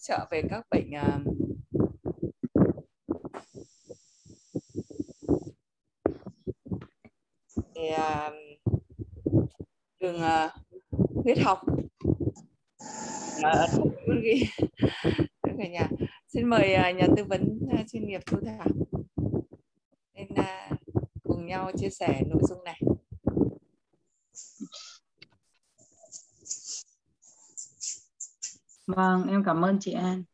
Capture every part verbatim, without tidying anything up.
trợ về các bệnh uh, về, uh, đường uh, huyết học ở ghi cả nhà. Xin mời uh, nhà tư vấn uh, chuyên nghiệp Thu Thảo nên uh, cùng nhau chia sẻ nội dung này. Vâng, em cảm ơn chị An.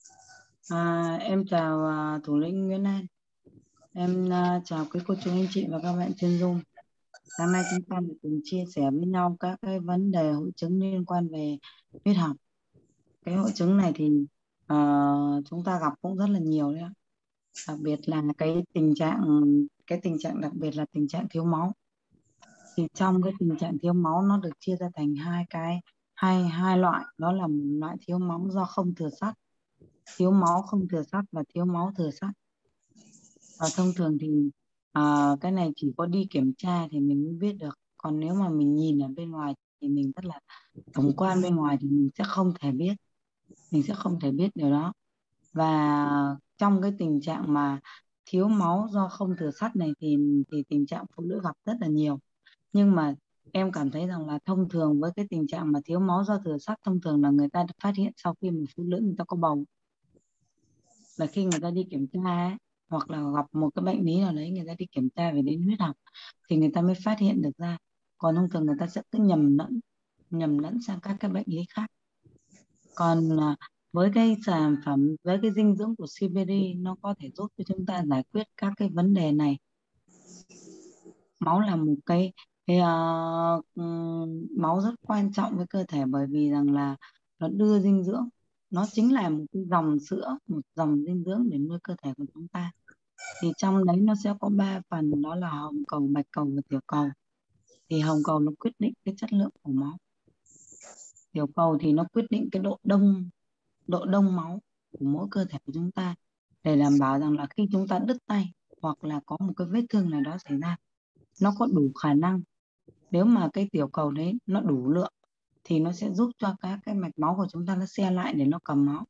À, em chào uh, thủ lĩnh Nguyễn An. Em uh, chào quý cô chú anh chị và các bạn trên Zoom. Sáng nay chúng ta được cùng chia sẻ với nhau các cái vấn đề hội chứng liên quan về huyết học. Cái hội chứng này thì uh, chúng ta gặp cũng rất là nhiều đấy ạ. Đặc biệt là cái tình trạng cái tình trạng đặc biệt là tình trạng thiếu máu. Thì trong cái tình trạng thiếu máu nó được chia ra thành hai cái hai hai loại, đó là một loại thiếu máu do không thừa sắt, thiếu máu không thừa sắt và thiếu máu thừa sắt. Và thông thường thì à, cái này chỉ có đi kiểm tra thì mình mới biết được, còn nếu mà mình nhìn ở bên ngoài thì mình rất là tổng quan bên ngoài thì mình sẽ không thể biết mình sẽ không thể biết điều đó. Và trong cái tình trạng mà thiếu máu do không thừa sắt này thì thì tình trạng phụ nữ gặp rất là nhiều. Nhưng mà em cảm thấy rằng là thông thường với cái tình trạng mà thiếu máu do thừa sắt, thông thường là người ta phát hiện sau khi mà phụ nữ người ta có bầu, là khi người ta đi kiểm tra ấy, hoặc là gặp một cái bệnh lý nào đấy người ta đi kiểm tra về đến huyết học thì người ta mới phát hiện được ra. Còn thông thường người ta sẽ cứ nhầm lẫn nhầm lẫn sang các cái bệnh lý khác. Còn à, với cái sản phẩm, với cái dinh dưỡng của Siberi, nó có thể giúp cho chúng ta giải quyết các cái vấn đề này. Máu là một cái, cái uh, um, máu rất quan trọng với cơ thể, bởi vì rằng là nó đưa dinh dưỡng, nó chính là một cái dòng sữa, một dòng dinh dưỡng để nuôi cơ thể của chúng ta. Thì trong đấy nó sẽ có ba phần, đó là hồng cầu, bạch cầu và tiểu cầu. Thì hồng cầu nó quyết định cái chất lượng của máu, tiểu cầu thì nó quyết định cái độ đông độ đông máu của mỗi cơ thể của chúng ta, để đảm bảo rằng là khi chúng ta đứt tay hoặc là có một cái vết thương nào đó xảy ra, nó có đủ khả năng. Nếu mà cái tiểu cầu đấy nó đủ lượng thì nó sẽ giúp cho các cái mạch máu của chúng ta nó xe lại để nó cầm máu.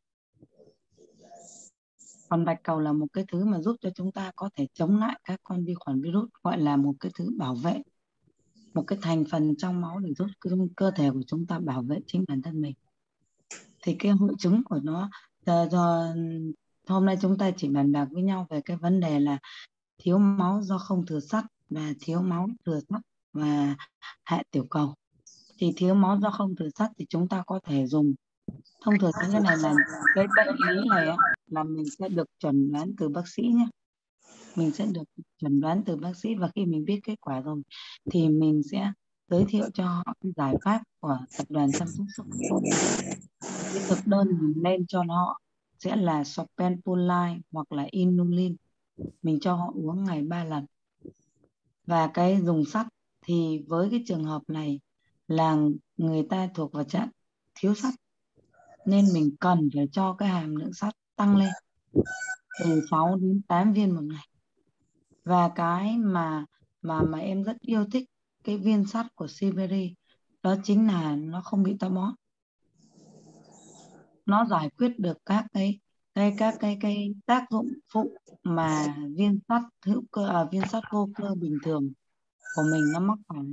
Còn bạch cầu là một cái thứ mà giúp cho chúng ta có thể chống lại các con vi khuẩn virus, gọi là một cái thứ bảo vệ, một cái thành phần trong máu để giúp cơ thể của chúng ta bảo vệ chính bản thân mình. Thì cái hội chứng của nó do, do hôm nay chúng ta chỉ bàn bạc với nhau về cái vấn đề là thiếu máu do không thừa sắt và thiếu máu thừa sắt và hệ tiểu cầu. Thì thiếu máu do không thừa sắt thì chúng ta có thể dùng, thông thường những cái này là cái bệnh lý này á, là mình sẽ được chẩn đoán từ bác sĩ nhé. Mình sẽ được chẩn đoán từ bác sĩ, và khi mình biết kết quả rồi thì mình sẽ giới thiệu cho họ cái giải pháp của tập đoàn chăm sóc sức khỏe. Cái thực đơn mình lên cho họ sẽ là Sopenpolide hoặc là Inulin. Mình cho họ uống ngày ba lần. Và cái dùng sắt thì với cái trường hợp này là người ta thuộc vào trạng thiếu sắt, nên mình cần phải cho cái hàm lượng sắt tăng lên từ sáu đến tám viên một ngày. Và cái mà mà mà em rất yêu thích cái viên sắt của Siberi đó chính là nó không bị táo bón. Nó giải quyết được các cái cái các cái cái tác dụng phụ mà viên sắt hữu cơ à, viên sắt vô cơ bình thường của mình nó mắc phải.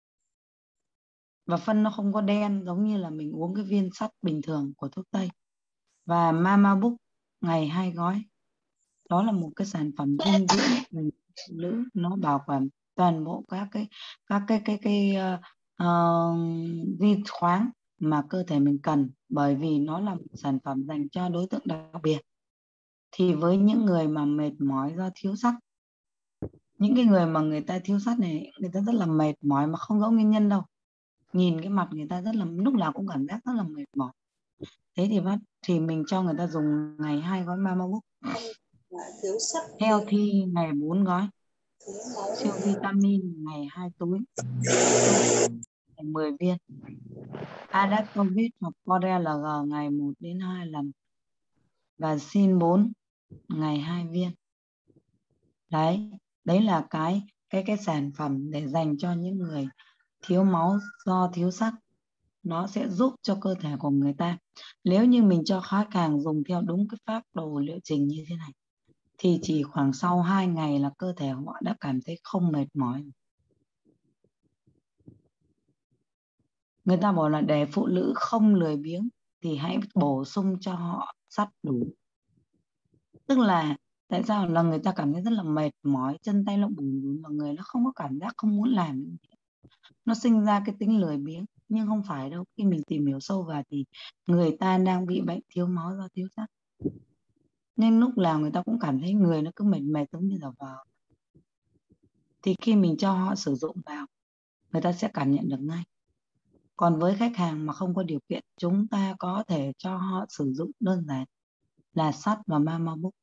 Và phân nó không có đen giống như là mình uống cái viên sắt bình thường của thuốc tây. Và Mama Book ngày hai gói, đó là một cái sản phẩm dinh dưỡng dành cho phụ nữ, nó bảo quản toàn bộ các cái các cái cái cái uh, uh, vi khoáng mà cơ thể mình cần, bởi vì nó là một sản phẩm dành cho đối tượng đặc biệt. Thì với những người mà mệt mỏi do thiếu sắt, những cái người mà người ta thiếu sắt này, người ta rất là mệt mỏi mà không rõ nguyên nhân đâu, nhìn cái mặt người ta rất là, lúc nào cũng cảm giác rất là mệt mỏi. Thế thì bắt thì mình cho người ta dùng ngày hai gói Mama Book, thiếu sắt Healthy ngày bốn gói, siêu vitamin ngày hai túi, ngày mười viên, Adaptovit hoặc Corel G ngày một đến hai lần, và Sin bốn ngày hai viên. Đấy, đấy là cái cái cái sản phẩm để dành cho những người thiếu máu do thiếu sắt. nó sẽ giúp cho cơ thể của người ta. Nếu như mình cho khách hàng dùng theo đúng cái phác đồ liệu trình như thế này thì chỉ khoảng sau hai ngày là cơ thể họ đã cảm thấy không mệt mỏi. Người ta bảo là để phụ nữ không lười biếng thì hãy bổ sung cho họ sắt đủ. Tức là tại sao là người ta cảm thấy rất là mệt mỏi, chân tay nó bùn rùn và người nó không có cảm giác không muốn làm. Nó sinh ra cái tính lười biếng, nhưng không phải đâu. Khi mình tìm hiểu sâu vào thì người ta đang bị bệnh thiếu máu do thiếu sắt. Nên lúc nào người ta cũng cảm thấy người nó cứ mệt mệt giống như là vào. Thì khi mình cho họ sử dụng vào, người ta sẽ cảm nhận được ngay. Còn với khách hàng mà không có điều kiện, chúng ta có thể cho họ sử dụng đơn giản là sắt và Mama Book.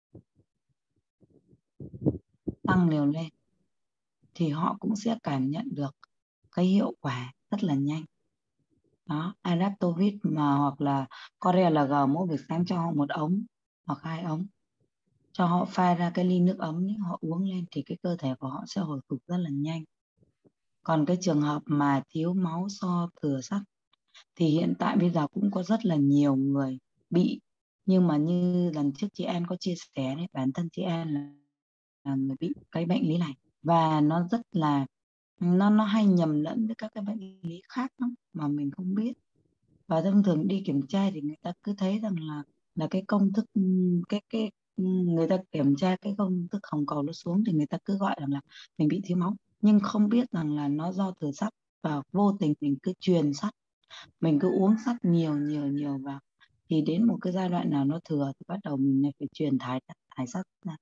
Tăng liều lên thì họ cũng sẽ cảm nhận được cái hiệu quả rất là nhanh. Đó, Adaptovit mà hoặc là Korea là G, mỗi buổi sáng cho họ một ống hoặc hai ống. Cho họ pha ra cái ly nước ấm, nếu họ uống lên thì cái cơ thể của họ sẽ hồi phục rất là nhanh. Còn cái trường hợp mà thiếu máu do thừa sắt thì hiện tại bây giờ cũng có rất là nhiều người bị. Nhưng mà như lần trước chị An có chia sẻ đấy, bản thân chị An là, là người bị cái bệnh lý này. Và nó rất là, nó, nó hay nhầm lẫn với các cái bệnh lý khác lắm mà mình không biết. Và thông thường đi kiểm tra thì người ta cứ thấy rằng là là cái công thức cái cái người ta kiểm tra cái công thức hồng cầu nó xuống thì người ta cứ gọi rằng là mình bị thiếu máu, nhưng không biết rằng là nó do thừa sắt, và vô tình mình cứ truyền sắt, mình cứ uống sắt nhiều nhiều nhiều vào thì đến một cái giai đoạn nào nó thừa thì bắt đầu mình lại phải truyền thải thải sắt ra.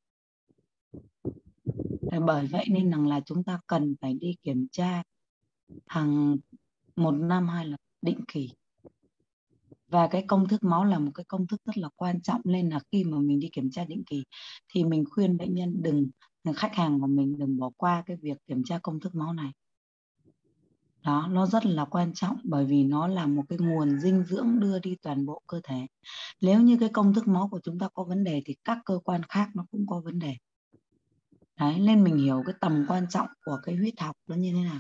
Bởi vậy nên rằng là chúng ta cần phải đi kiểm tra hàng một năm hai lần định kỳ. Và cái công thức máu là một cái công thức rất là quan trọng, nên là khi mà mình đi kiểm tra định kỳ thì mình khuyên bệnh nhân đừng, khách hàng của mình đừng bỏ qua cái việc kiểm tra công thức máu này. Đó, nó rất là quan trọng bởi vì nó là một cái nguồn dinh dưỡng đưa đi toàn bộ cơ thể. Nếu như cái công thức máu của chúng ta có vấn đề thì các cơ quan khác nó cũng có vấn đề. Đấy, nên mình hiểu cái tầm quan trọng của cái huyết học nó như thế nào.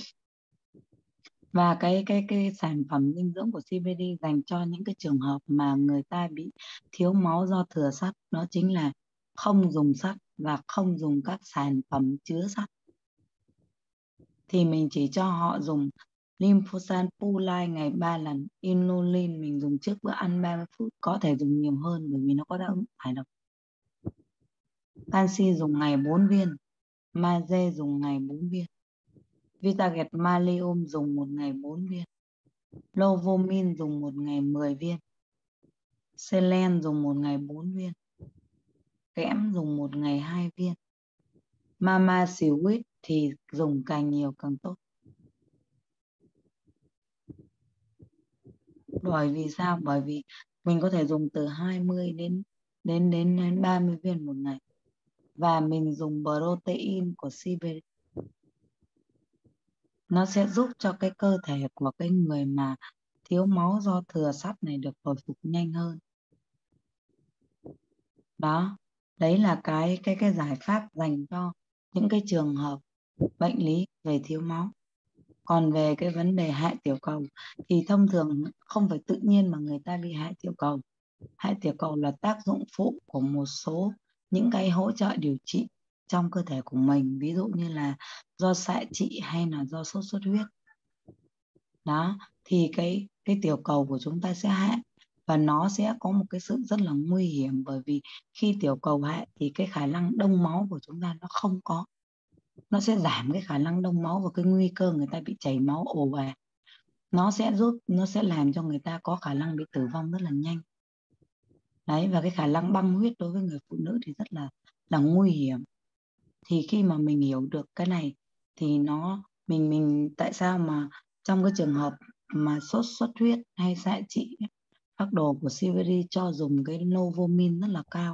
Và cái cái cái sản phẩm dinh dưỡng của xê bê đê dành cho những cái trường hợp mà người ta bị thiếu máu do thừa sắt, đó chính là không dùng sắt và không dùng các sản phẩm chứa sắt. Thì mình chỉ cho họ dùng Lymphosan Pulai ngày ba lần, Inulin mình dùng trước bữa ăn ba mươi phút, có thể dùng nhiều hơn bởi vì nó có đáp ứng thải độc. Canxi dùng ngày bốn viên, magie dùng ngày bốn viên, Vitaget Malium dùng một ngày bốn viên, Lovomin dùng một ngày mười viên, Selen dùng một ngày bốn viên, kẽm dùng một ngày hai viên, Mama Sweet thì dùng càng nhiều càng tốt. Bởi vì sao? Bởi vì mình có thể dùng từ hai mươi đến đến đến, đến ba mươi viên một ngày. Và mình dùng protein của xê bê đê. Nó sẽ giúp cho cái cơ thể của cái người mà thiếu máu do thừa sắt này được hồi phục nhanh hơn. Đó, đấy là cái cái cái giải pháp dành cho những cái trường hợp bệnh lý về thiếu máu. Còn về cái vấn đề hạ tiểu cầu thì thông thường không phải tự nhiên mà người ta bị hạ tiểu cầu. Hạ tiểu cầu là tác dụng phụ của một số những cái hỗ trợ điều trị trong cơ thể của mình, ví dụ như là do xạ trị hay là do sốt xuất huyết. Đó, thì cái cái tiểu cầu của chúng ta sẽ hạ, và nó sẽ có một cái sự rất là nguy hiểm, bởi vì khi tiểu cầu hạ thì cái khả năng đông máu của chúng ta nó không có. Nó sẽ giảm cái khả năng đông máu và cái nguy cơ người ta bị chảy máu ồ ạt. Nó sẽ giúp, nó sẽ làm cho người ta có khả năng bị tử vong rất là nhanh. Đấy, và cái khả năng băng huyết đối với người phụ nữ thì rất là là nguy hiểm. Thì khi mà mình hiểu được cái này thì nó mình mình tại sao mà trong cái trường hợp mà sốt xuất huyết hay xạ trị, phác đồ của xê bê đê cho dùng cái Novomin rất là cao.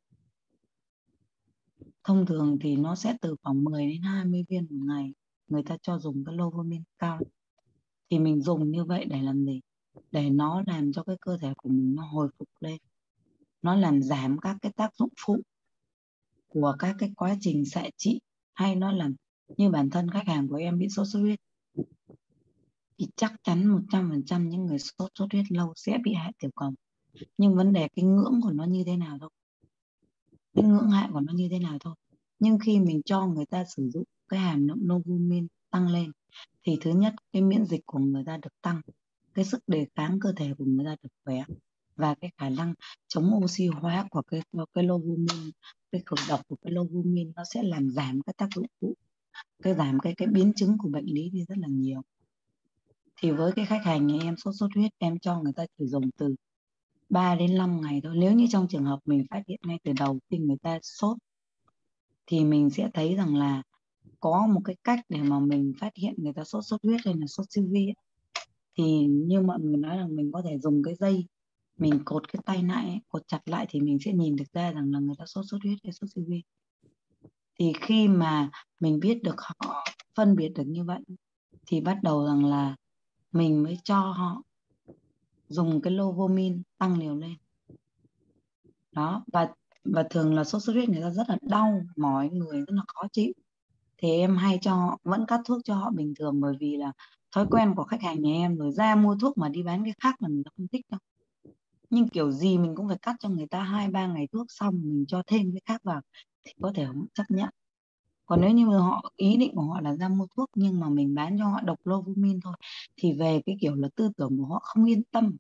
Thông thường thì nó sẽ từ khoảng mười đến hai mươi viên một ngày, người ta cho dùng cái Novomin cao. Thì mình dùng như vậy để làm gì? Để nó làm cho cái cơ thể của mình nó hồi phục lên. Nó làm giảm các cái tác dụng phụ của các cái quá trình xạ trị, hay nó làm như bản thân khách hàng của em bị sốt xuất huyết thì chắc chắn một trăm phần trăm những người sốt xuất huyết lâu sẽ bị hại tiểu cầu. Nhưng vấn đề cái ngưỡng của nó như thế nào thôi, cái ngưỡng hại của nó như thế nào thôi. Nhưng khi mình cho người ta sử dụng cái hàm lượng novomin tăng lên thì thứ nhất cái miễn dịch của người ta được tăng, cái sức đề kháng cơ thể của người ta được khỏe, và cái khả năng chống oxy hóa của cái cái novomin, cái khử độc của cái novomin nó sẽ làm giảm cái tác dụng phụ, cái giảm cái cái biến chứng của bệnh lý đi rất là nhiều. Thì với cái khách hàng nhà em sốt xuất huyết, em cho người ta chỉ dùng từ ba đến năm ngày thôi. Nếu như trong trường hợp mình phát hiện ngay từ đầu khi người ta sốt thì mình sẽ thấy rằng là có một cái cách để mà mình phát hiện người ta sốt xuất huyết hay là sốt siêu vi ấy. Thì như mọi người nói là mình có thể dùng cái dây mình cột cái tay lại ấy, cột chặt lại thì mình sẽ nhìn được ra rằng là người ta sốt xuất huyết hay sốt siêu vi. Thì khi mà mình biết được họ phân biệt được như vậy thì bắt đầu rằng là mình mới cho họ dùng cái novomin tăng liều lên. Đó, và và thường là sốt xuất huyết người ta rất là đau, mỏi người, rất là khó chịu. Thì em hay cho họ, vẫn cắt thuốc cho họ bình thường, bởi vì là thói quen của khách hàng nhà em rồi, ra mua thuốc mà đi bán cái khác là người ta không thích đâu. Nhưng kiểu gì mình cũng phải cắt cho người ta hai ba ngày thuốc xong mình cho thêm cái khác vào thì có thể họ chấp nhận. Còn nếu như mà họ ý định của họ là ra mua thuốc nhưng mà mình bán cho họ độc novomin thôi thì về cái kiểu là tư tưởng của họ không yên tâm.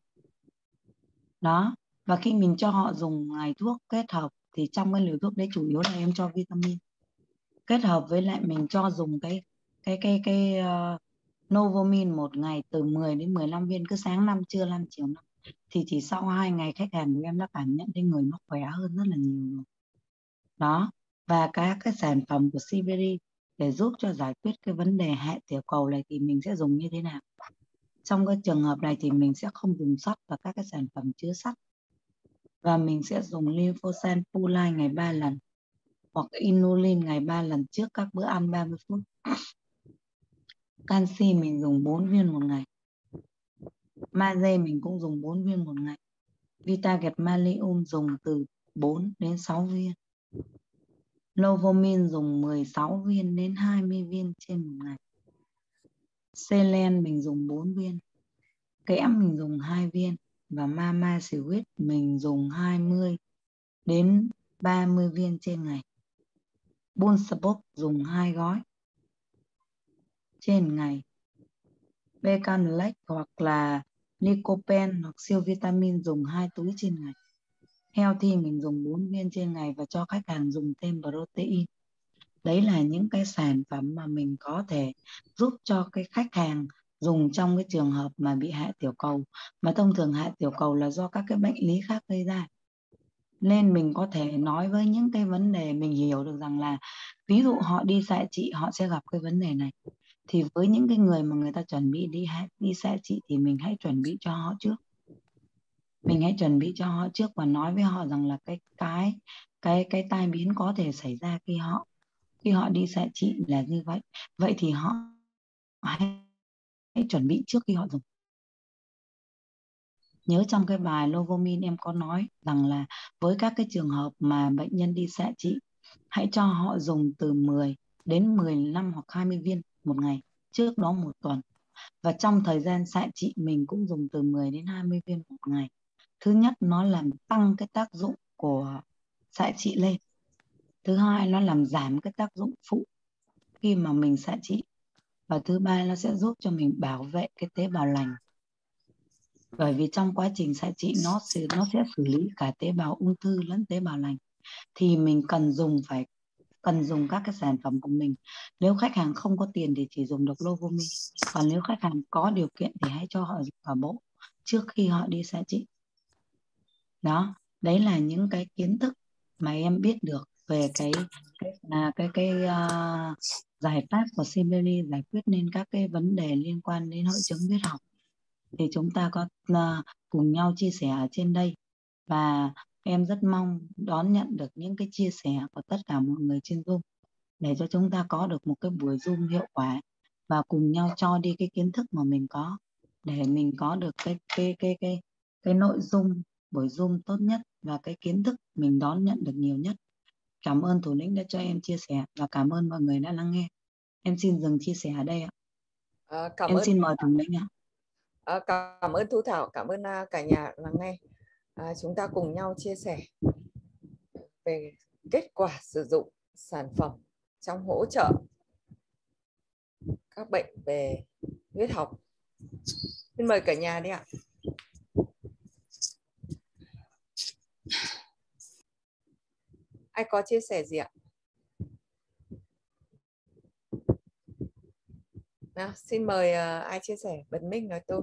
Đó, và khi mình cho họ dùng ngày thuốc kết hợp thì trong cái liều thuốc đấy chủ yếu là em cho vitamin, kết hợp với lại mình cho dùng cái cái cái cái uh, novomin một ngày từ mười đến mười lăm viên, cứ sáng năm, trưa năm, chiều năm. Thì chỉ sau hai ngày khách hàng của em đã cảm nhận thấy người nó khỏe hơn rất là nhiều rồi. Đó, và các cái sản phẩm của Siberi để giúp cho giải quyết cái vấn đề hệ tiểu cầu này thì mình sẽ dùng như thế nào? Trong cái trường hợp này thì mình sẽ không dùng sắt và các cái sản phẩm chứa sắt, và mình sẽ dùng Lymphosan Pulai ngày ba lần hoặc Inulin ngày ba lần trước các bữa ăn ba mươi phút. Canxi mình dùng bốn viên một ngày. Magie mình cũng dùng bốn viên một ngày. Vitaget Malium dùng từ bốn đến sáu viên. Novomin dùng mười sáu viên đến hai mươi viên trên một ngày. Selen mình dùng bốn viên. Kẽm mình dùng hai viên. Và Mama Sweet mình dùng hai mươi đến ba mươi viên trên ngày. Bullsabok dùng hai gói trên ngày. Becanlex hoặc là Lycopene hoặc siêu vitamin dùng hai túi trên ngày. Healthy mình dùng bốn viên trên ngày và cho khách hàng dùng thêm protein. Đấy là những cái sản phẩm mà mình có thể giúp cho cái khách hàng dùng trong cái trường hợp mà bị hạ tiểu cầu. Mà thông thường hạ tiểu cầu là do các cái bệnh lý khác gây ra. Nên mình có thể nói với những cái vấn đề mình hiểu được rằng là ví dụ họ đi xạ trị họ sẽ gặp cái vấn đề này. Thì với những cái người mà người ta chuẩn bị đi đi xạ trị thì mình hãy chuẩn bị cho họ trước. Mình hãy chuẩn bị cho họ trước và nói với họ rằng là cái cái cái cái tai biến có thể xảy ra khi họ khi họ đi xạ trị là như vậy. Vậy thì họ hãy, hãy chuẩn bị trước khi họ dùng. Nhớ trong cái bài Novomin em có nói rằng là với các cái trường hợp mà bệnh nhân đi xạ trị, hãy cho họ dùng từ mười đến mười lăm hoặc hai mươi viên một ngày, trước đó một tuần. Và trong thời gian xạ trị mình cũng dùng từ mười đến hai mươi viên một ngày. Thứ nhất, nó làm tăng cái tác dụng của xạ trị lên. Thứ hai, nó làm giảm cái tác dụng phụ khi mà mình xạ trị. Và thứ ba, nó sẽ giúp cho mình bảo vệ cái tế bào lành. Bởi vì trong quá trình xạ trị nó sẽ, nó sẽ xử lý cả tế bào ung thư lẫn tế bào lành. Thì mình cần dùng phải cần dùng các cái sản phẩm của mình. Nếu khách hàng không có tiền thì chỉ dùng độc Novomin. Còn nếu khách hàng có điều kiện thì hãy cho họ dùng cả bộ trước khi họ đi xạ trị. Đó, đấy là những cái kiến thức mà em biết được về cái cái à, cái, cái uh, giải pháp của Siberi giải quyết nên các cái vấn đề liên quan đến hội chứng huyết học. Thì chúng ta có uh, cùng nhau chia sẻ ở trên đây, và em rất mong đón nhận được những cái chia sẻ của tất cả mọi người trên Zoom để cho chúng ta có được một cái buổi Zoom hiệu quả và cùng nhau cho đi cái kiến thức mà mình có để mình có được cái cái cái cái cái nội dung buổi Zoom tốt nhất và cái kiến thức mình đón nhận được nhiều nhất. Cảm ơn thủ lĩnh đã cho em chia sẻ và cảm ơn mọi người đã lắng nghe. Em xin dừng chia sẻ ở đây ạ. À, cảm Em ơn. xin mời Thủ lĩnh ạ. À, cảm ơn Thu Thảo, cảm ơn cả nhà lắng nghe. À, chúng ta cùng nhau chia sẻ về kết quả sử dụng sản phẩm trong hỗ trợ các bệnh về huyết học. Xin mời cả nhà đi ạ. Ai có chia sẻ gì ạ? Nào, xin mời uh, ai chia sẻ, bật mic nói tôi.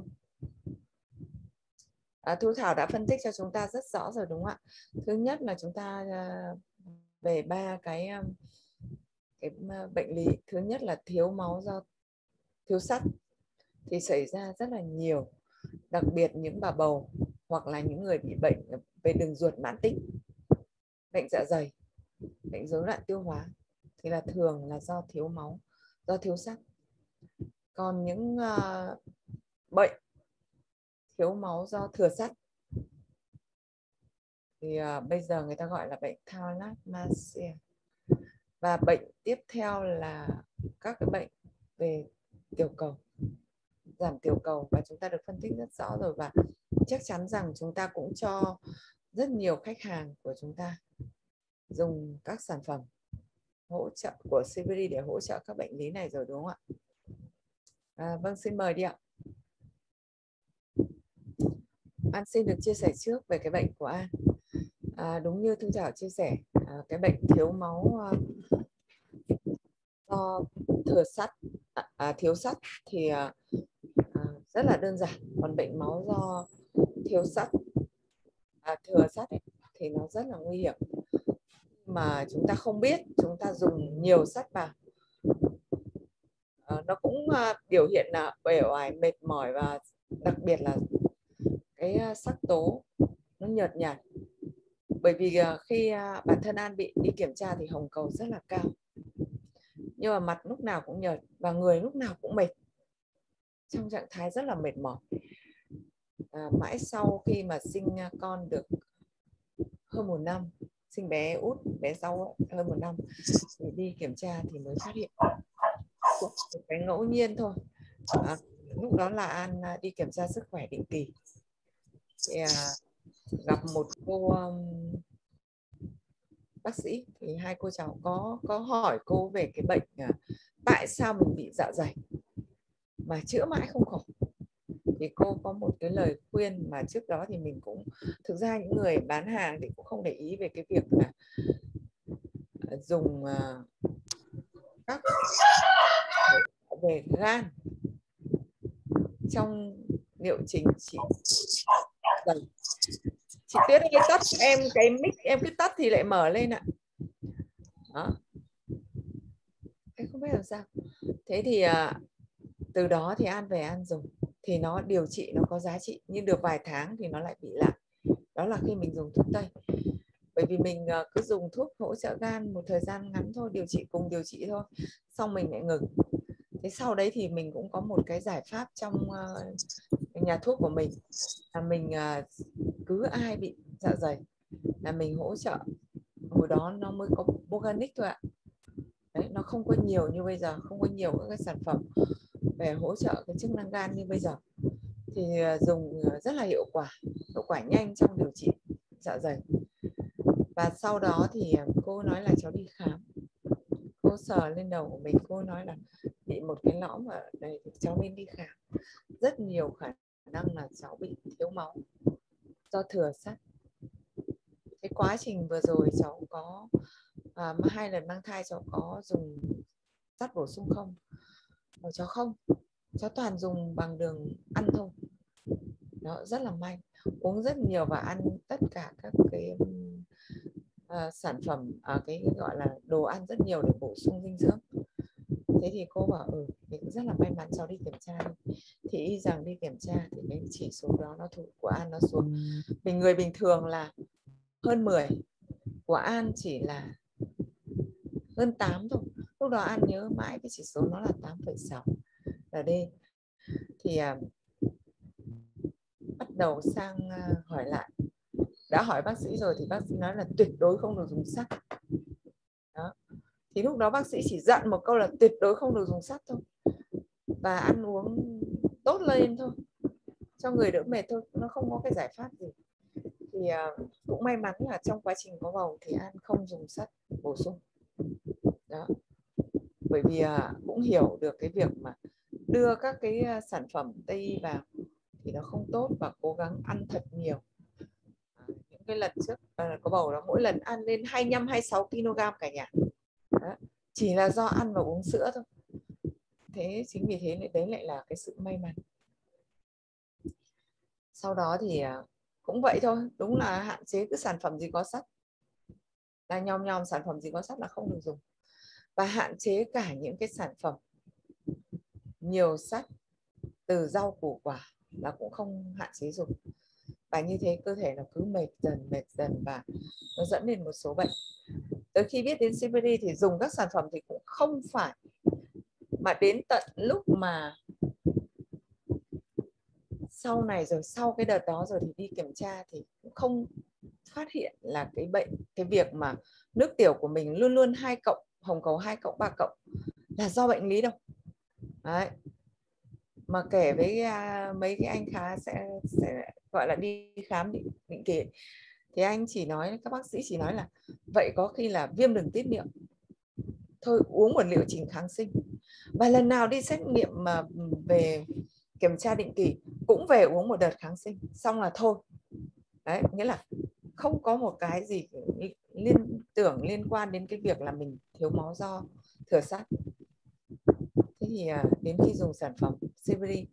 À, Thu Thảo đã phân tích cho chúng ta rất rõ rồi đúng không ạ? Thứ nhất là chúng ta uh, về ba cái, um, cái bệnh lý. Thứ nhất là thiếu máu do thiếu sắt thì xảy ra rất là nhiều, đặc biệt những bà bầu hoặc là những người bị bệnh về đường ruột mãn tính, bệnh dạ dày, bệnh rối loạn tiêu hóa thì là thường là do thiếu máu, do thiếu sắt. Còn những uh, bệnh thiếu máu do thừa sắt thì uh, bây giờ người ta gọi là bệnh thalassemia. Và bệnh tiếp theo là các cái bệnh về tiểu cầu, giảm tiểu cầu, và chúng ta được phân tích rất rõ rồi, và chắc chắn rằng chúng ta cũng cho rất nhiều khách hàng của chúng ta dùng các sản phẩm hỗ trợ của xê vê đê để hỗ trợ các bệnh lý này rồi đúng không ạ? À, vâng, xin mời đi ạ. An xin được chia sẻ trước về cái bệnh của An. À, đúng như Thu Thảo chia sẻ, à, cái bệnh thiếu máu à, do thừa sắt, à, à, thiếu sắt thì à, à, rất là đơn giản. Còn bệnh máu do thiếu sắt, à, thừa sắt ấy, thì nó rất là nguy hiểm. Mà chúng ta không biết, chúng ta dùng nhiều sắt vào, à, nó cũng à, biểu hiện là uể oải, mệt mỏi, và đặc biệt là cái sắc tố nó nhợt nhạt. Bởi vì uh, khi uh, bản thân An bị đi kiểm tra thì hồng cầu rất là cao, nhưng mà mặt lúc nào cũng nhợt và người lúc nào cũng mệt, trong trạng thái rất là mệt mỏi. À, mãi sau khi mà sinh con được hơn một năm, sinh bé út, bé sau hơn một năm thì đi kiểm tra thì mới phát hiện một cái ngẫu nhiên thôi. À, lúc đó là An đi kiểm tra sức khỏe định kỳ thì à, gặp một cô um, bác sĩ, thì hai cô cháu có có hỏi cô về cái bệnh à, tại sao mình bị dạ dày mà chữa mãi không khỏi. Thì cô có một cái lời khuyên mà trước đó thì mình cũng, thực ra những người bán hàng thì cũng không để ý về cái việc là dùng uh, các về gan trong liệu trình trị dày. Chị Tuyết ơi, tắt em cái mic, em cứ tắt thì lại mở lên ạ. Đó. Em không biết làm sao. Thế thì à, từ đó thì An về An dùng thì nó điều trị nó có giá trị, nhưng được vài tháng thì nó lại bị lại. Đó là khi mình dùng thuốc tây. Bởi vì mình à, cứ dùng thuốc hỗ trợ gan một thời gian ngắn thôi, điều trị cùng điều trị thôi, xong mình lại ngừng. Thế sau đấy thì mình cũng có một cái giải pháp trong uh, nhà thuốc của mình là mình uh, cứ ai bị dạ dày là mình hỗ trợ. Hồi đó nó mới có organic thôi ạ. Đấy, nó không có nhiều như bây giờ, không có nhiều các cái sản phẩm về hỗ trợ cái chức năng gan như bây giờ. Thì dùng rất là hiệu quả, hiệu quả nhanh trong điều trị dạ dày. Và sau đó thì cô nói là cháu đi khám, cô sờ lên đầu của mình, cô nói là bị một cái lõm ở đây, cháu nên đi khám. Rất nhiều khả năng là cháu bị thiếu máu do thừa sắt. Cái quá trình vừa rồi cháu có à, hai lần mang thai cháu có dùng sắt bổ sung không? Rồi cháu không, cháu toàn dùng bằng đường ăn thôi. Nó rất là may, uống rất nhiều và ăn tất cả các cái uh, sản phẩm, uh, cái gọi là đồ ăn rất nhiều để bổ sung dinh dưỡng. Thế thì cô bảo ừ, thì cũng rất là may mắn cháu đi kiểm tra đi. Thì y rằng đi kiểm tra thì cái chỉ số đó nó thuộc của An nó xuống. Mình người bình thường là hơn mười, của An chỉ là hơn tám thôi. Lúc đó An nhớ mãi cái chỉ số nó là tám phẩy sáu là D. Thì uh, bắt đầu sang uh, hỏi lại. Đã hỏi bác sĩ rồi thì bác sĩ nói là tuyệt đối không được dùng sắt. Đó. Thì lúc đó bác sĩ chỉ dặn một câu là tuyệt đối không được dùng sắt thôi. và ăn uống tốt lên thôi, cho người đỡ mệt thôi, nó không có cái giải pháp gì. Thì uh, cũng may mắn là trong quá trình có bầu thì An không dùng sắt bổ sung đó, bởi vì uh, cũng hiểu được cái việc mà đưa các cái uh, sản phẩm Tây y vào thì nó không tốt, và cố gắng ăn thật nhiều. À, những cái lần trước uh, có bầu đó, mỗi lần ăn lên hai mươi lăm hai mươi sáu ki lô gam cả nhà đó, chỉ là do ăn và uống sữa thôi. Thế chính vì thế đấy lại là cái sự may mắn. Sau đó thì uh, cũng vậy thôi, đúng là hạn chế cứ sản phẩm gì có sắt, là nhòm nhòm sản phẩm gì có sắt là không được dùng, và hạn chế cả những cái sản phẩm nhiều sắt từ rau củ quả là cũng không hạn chế dùng. Và như thế cơ thể nó cứ mệt dần mệt dần và nó dẫn đến một số bệnh. Tới khi biết đến xê bê đê thì dùng các sản phẩm thì cũng không phải, mà đến tận lúc mà sau này rồi, sau cái đợt đó rồi thì đi kiểm tra thì cũng không phát hiện là cái bệnh, cái việc mà nước tiểu của mình luôn luôn hai cộng, hồng cầu hai cộng, ba cộng là do bệnh lý đâu. Đấy. Mà kể với uh, mấy cái anh khá sẽ, sẽ gọi là đi khám định, định kỳ thì anh chỉ nói, các bác sĩ chỉ nói là vậy có khi là viêm đường tiết niệu, thôi uống một liệu trình kháng sinh. Và lần nào đi xét nghiệm mà về kiểm tra định kỳ cũng về uống một đợt kháng sinh xong là thôi. Đấy, nghĩa là không có một cái gì liên tưởng liên quan đến cái việc là mình thiếu máu do thừa sắt. Thế thì đến khi dùng sản phẩm xê bê đê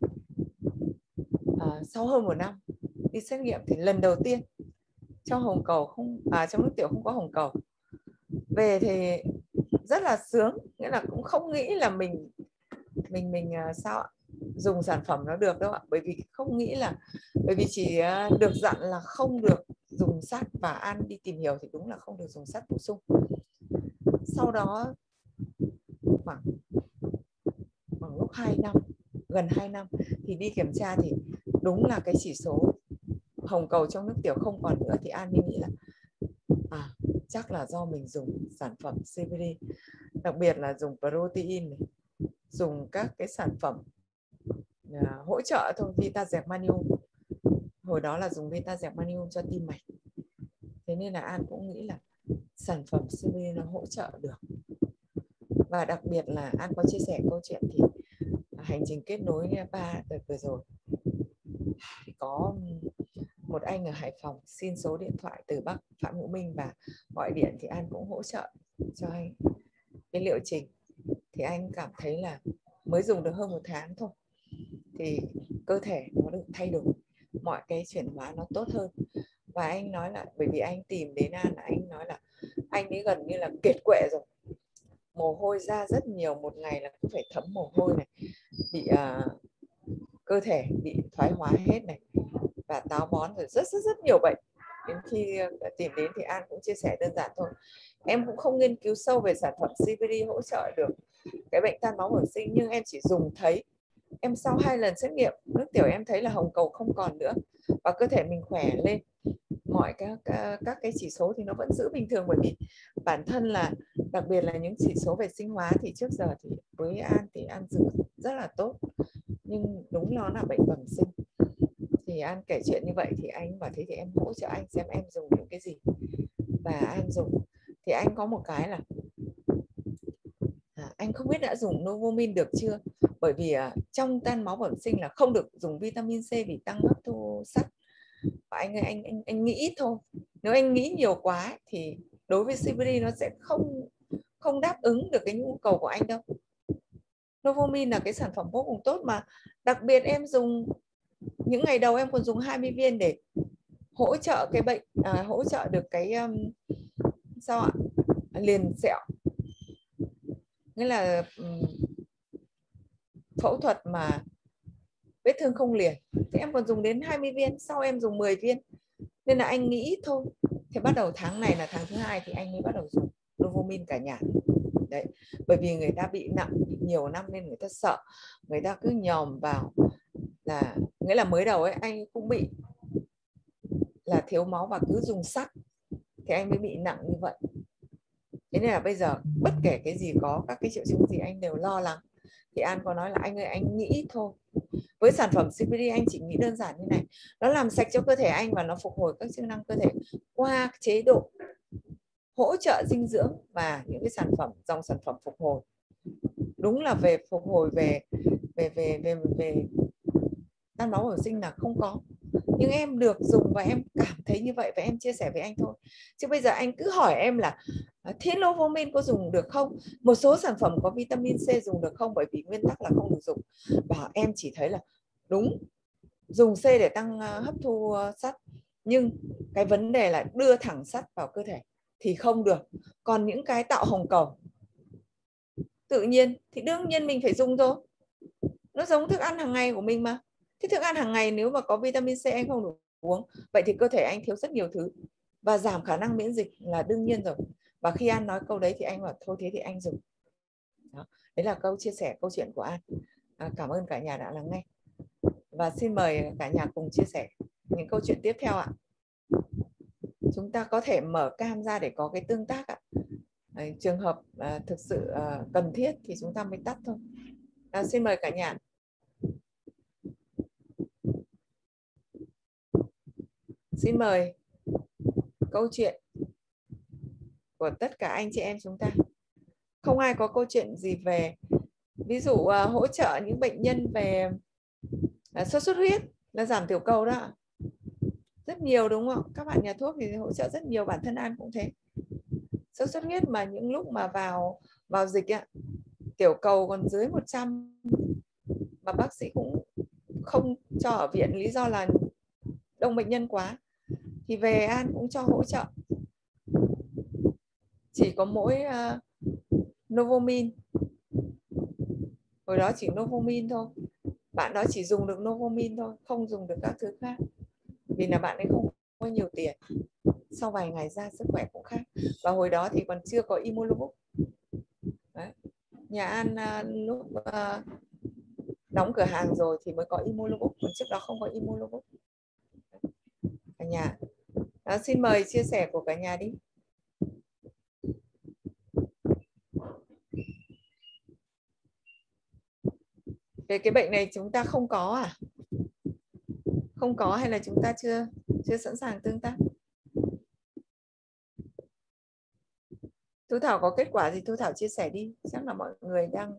à, sau hơn một năm đi xét nghiệm thì lần đầu tiên trong hồng cầu không, à, trong nước tiểu không có hồng cầu. Về thì rất là sướng, nghĩa là cũng không nghĩ là mình mình mình sao ạ, dùng sản phẩm nó được đâu ạ, bởi vì không nghĩ là, bởi vì chỉ được dặn là không được dùng sắt, và An đi tìm hiểu thì đúng là không được dùng sắt bổ sung. Sau đó khoảng khoảng lúc hai năm, gần hai năm thì đi kiểm tra thì đúng là cái chỉ số hồng cầu trong nước tiểu không còn nữa, thì An mới nghĩ là à, chắc là do mình dùng sản phẩm xê bê đê, đặc biệt là dùng protein này, dùng các cái sản phẩm à, hỗ trợ thôi, Vitazepam, hồi đó là dùng Vitazepam cho tim mạch. Thế nên là An cũng nghĩ là sản phẩm xê bê đê nó hỗ trợ được. Và đặc biệt là An có chia sẻ câu chuyện thì hành trình kết nối ba đợt vừa rồi thì có một anh ở Hải Phòng xin số điện thoại từ bác Phạm Hữu Minh và gọi điện thì An cũng hỗ trợ cho anh cái liệu trình. Thì anh cảm thấy là mới dùng được hơn một tháng thôi thì cơ thể nó được thay đổi, mọi cái chuyển hóa nó tốt hơn. Và anh nói là, bởi vì anh tìm đến An là anh nói là anh ấy gần như là kiệt quệ rồi, mồ hôi ra rất nhiều, một ngày là cũng phải thấm mồ hôi này, bị uh, cơ thể bị thoái hóa hết này, và táo bón rồi rất rất rất nhiều bệnh. Đến khi tìm đến thì An cũng chia sẻ đơn giản thôi, em cũng không nghiên cứu sâu về sản phẩm xê bê đê hỗ trợ được cái bệnh tan máu bẩm sinh, nhưng em chỉ dùng thấy em sau hai lần xét nghiệm nước tiểu em thấy là hồng cầu không còn nữa và cơ thể mình khỏe lên, mọi các các cái chỉ số thì nó vẫn giữ bình thường. Bởi vì bản thân là đặc biệt là những chỉ số về sinh hóa thì trước giờ thì với An thì An giữ rất là tốt, nhưng đúng nó là bệnh bẩm sinh. Thì An kể chuyện như vậy thì anh bảo thế thì em hỗ trợ anh xem em dùng những cái gì, và An dùng thì anh có một cái là à, anh không biết đã dùng Novomin được chưa, bởi vì à, trong tan máu bẩm sinh là không được dùng vitamin C vì tăng hấp thu sắt. Và anh anh anh anh nghĩ ít thôi, nếu anh nghĩ nhiều quá thì đối với xê bê đê nó sẽ không không đáp ứng được cái nhu cầu của anh đâu. Novomin là cái sản phẩm vô cùng tốt, mà đặc biệt em dùng những ngày đầu em còn dùng hai mươi viên để hỗ trợ cái bệnh, à, hỗ trợ được cái um, sao ạ, liền sẹo, nghĩa là um, phẫu thuật mà vết thương không liền thì em còn dùng đến hai mươi viên, sau em dùng mười viên, nên là anh nghĩ thôi. Thế bắt đầu tháng này là tháng thứ hai thì anh mới bắt đầu dùng Novomin cả nhà. Đấy, bởi vì người ta bị nặng, bị nhiều năm nên người ta sợ, người ta cứ nhòm vào, là nghĩa là mới đầu ấy anh cũng bị là thiếu máu và cứ dùng sắt thì anh mới bị nặng như vậy. Thế nên là bây giờ bất kể cái gì có các cái triệu chứng gì anh đều lo lắng, thì An có nói là anh ơi anh nghĩ thôi. Với sản phẩm xê pê đê anh chỉ nghĩ đơn giản như này, nó làm sạch cho cơ thể anh và nó phục hồi các chức năng cơ thể qua chế độ hỗ trợ dinh dưỡng và những cái sản phẩm dòng sản phẩm phục hồi. Đúng là về phục hồi về về về về về tan máu bẩm sinh là không có, nhưng em được dùng và em cảm thấy như vậy và em chia sẻ với anh thôi. Chứ bây giờ anh cứ hỏi em là Thiennovomin có dùng được không, một số sản phẩm có vitamin C dùng được không, bởi vì nguyên tắc là không được dùng. Và em chỉ thấy là đúng, dùng C để tăng hấp thu sắt, nhưng cái vấn đề là đưa thẳng sắt vào cơ thể thì không được. Còn những cái tạo hồng cầu tự nhiên thì đương nhiên mình phải dùng thôi, nó giống thức ăn hàng ngày của mình mà. Thế thức ăn hàng ngày nếu mà có vitamin C anh không được uống, vậy thì cơ thể anh thiếu rất nhiều thứ và giảm khả năng miễn dịch là đương nhiên rồi. Và khi An nói câu đấy thì anh bảo thôi thế thì anh dùng. Đó. Đấy là câu chia sẻ câu chuyện của An. À, cảm ơn cả nhà đã lắng nghe. Và xin mời cả nhà cùng chia sẻ những câu chuyện tiếp theo ạ. Chúng ta có thể mở cam ra để có cái tương tác ạ. Đấy, trường hợp à, thực sự à, cần thiết thì chúng ta mới tắt thôi. À, xin mời cả nhà. Xin mời câu chuyện của tất cả anh chị em chúng ta. Không ai có câu chuyện gì về ví dụ uh, hỗ trợ những bệnh nhân về uh, sốt xuất huyết là giảm tiểu cầu đó. Rất nhiều đúng không? Các bạn nhà thuốc thì hỗ trợ rất nhiều, bản thân An cũng thế. Sốt xuất huyết mà những lúc mà vào vào dịch ạ, tiểu cầu còn dưới một trăm mà bác sĩ cũng không cho ở viện, lý do là đông bệnh nhân quá, thì về An cũng cho hỗ trợ. Chỉ có mỗi uh, Novomin, hồi đó chỉ Novomin thôi, bạn đó chỉ dùng được Novomin thôi, không dùng được các thứ khác vì là bạn ấy không có nhiều tiền. Sau vài ngày ra sức khỏe cũng khác. Và hồi đó thì còn chưa có Immunobook. Đấy. Nhà An uh, lúc uh, đóng cửa hàng rồi thì mới có Immunobook, còn trước đó không có Immunobook. Cả nhà đó, xin mời chia sẻ của cả nhà đi. Về cái bệnh này chúng ta không có à? Không có hay là chúng ta chưa chưa sẵn sàng tương tác? Thu Thảo có kết quả gì Thu Thảo chia sẻ đi, chắc là mọi người đang.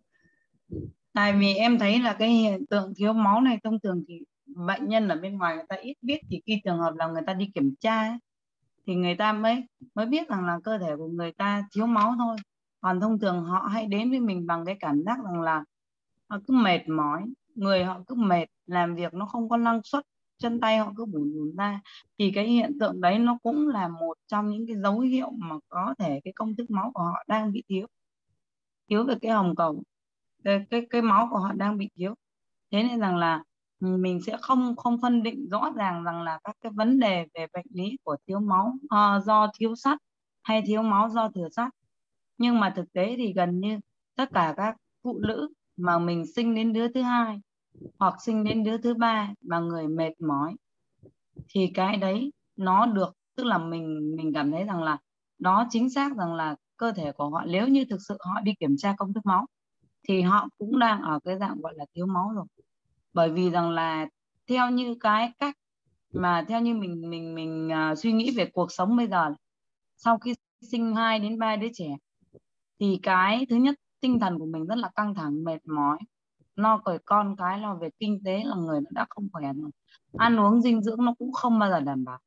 Tại vì em thấy là cái hiện tượng thiếu máu này thông thường thì bệnh nhân ở bên ngoài người ta ít biết, thì khi trường hợp là người ta đi kiểm tra ấy, thì người ta mới mới biết rằng là cơ thể của người ta thiếu máu thôi. Còn thông thường họ hay đến với mình bằng cái cảm giác rằng là họ cứ mệt mỏi, người họ cứ mệt, làm việc nó không có năng suất, chân tay họ cứ bủn rủn ra, thì cái hiện tượng đấy nó cũng là một trong những cái dấu hiệu mà có thể cái công thức máu của họ đang bị thiếu thiếu về cái hồng cầu, cái cái cái máu của họ đang bị thiếu. Thế nên rằng là mình sẽ không không phân định rõ ràng rằng là các cái vấn đề về bệnh lý của thiếu máu uh, do thiếu sắt hay thiếu máu do thừa sắt. Nhưng mà thực tế thì gần như tất cả các phụ nữ mà mình sinh đến đứa thứ hai hoặc sinh đến đứa thứ ba mà người mệt mỏi thì cái đấy nó được, tức là mình mình cảm thấy rằng là đó chính xác rằng là cơ thể của họ, nếu như thực sự họ đi kiểm tra công thức máu thì họ cũng đang ở cái dạng gọi là thiếu máu rồi. Bởi vì rằng là theo như cái cách mà theo như mình mình mình uh, suy nghĩ về cuộc sống bây giờ, sau khi sinh hai đến ba đứa trẻ thì cái thứ nhất tinh thần của mình rất là căng thẳng, mệt mỏi, lo cởi con cái, lo về kinh tế là người nó đã không khỏe rồi, ăn uống dinh dưỡng nó cũng không bao giờ đảm bảo.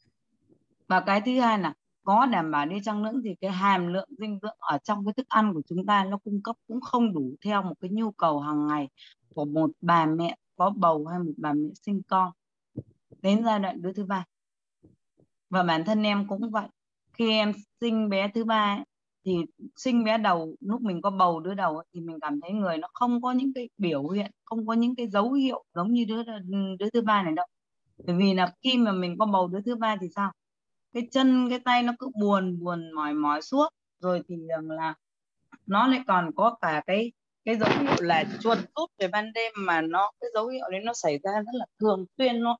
Và cái thứ hai là có đảm bảo đi chăng nữa thì cái hàm lượng dinh dưỡng ở trong cái thức ăn của chúng ta nó cung cấp cũng không đủ theo một cái nhu cầu hàng ngày của một bà mẹ có bầu hay một bà mẹ sinh con đến giai đoạn đứa thứ ba. Và bản thân em cũng vậy, khi em sinh bé thứ ba ấy, thì sinh bé đầu lúc mình có bầu đứa đầu ấy, thì mình cảm thấy người nó không có những cái biểu hiện, không có những cái dấu hiệu giống như đứa đứa thứ ba này đâu. Bởi vì là khi mà mình có bầu đứa thứ ba thì sao, cái chân cái tay nó cứ buồn buồn mỏi mỏi suốt, rồi thì rằng là nó lại còn có cả cái cái dấu hiệu là chuột rút về ban đêm, mà nó cái dấu hiệu đấy nó xảy ra rất là thường xuyên luôn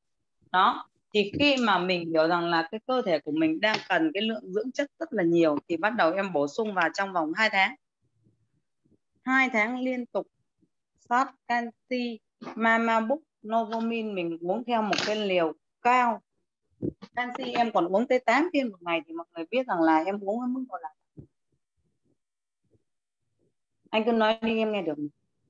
đó. Thì khi mà mình hiểu rằng là cái cơ thể của mình đang cần cái lượng dưỡng chất rất là nhiều thì bắt đầu em bổ sung vào trong vòng hai tháng. hai tháng liên tục sắt canxi Mama Book Novomin mình uống theo một cái liều cao. Canxi em còn uống tới tám viên một ngày thì mọi người biết rằng là em uống ở mức độ nào. Anh cứ nói đi em nghe được.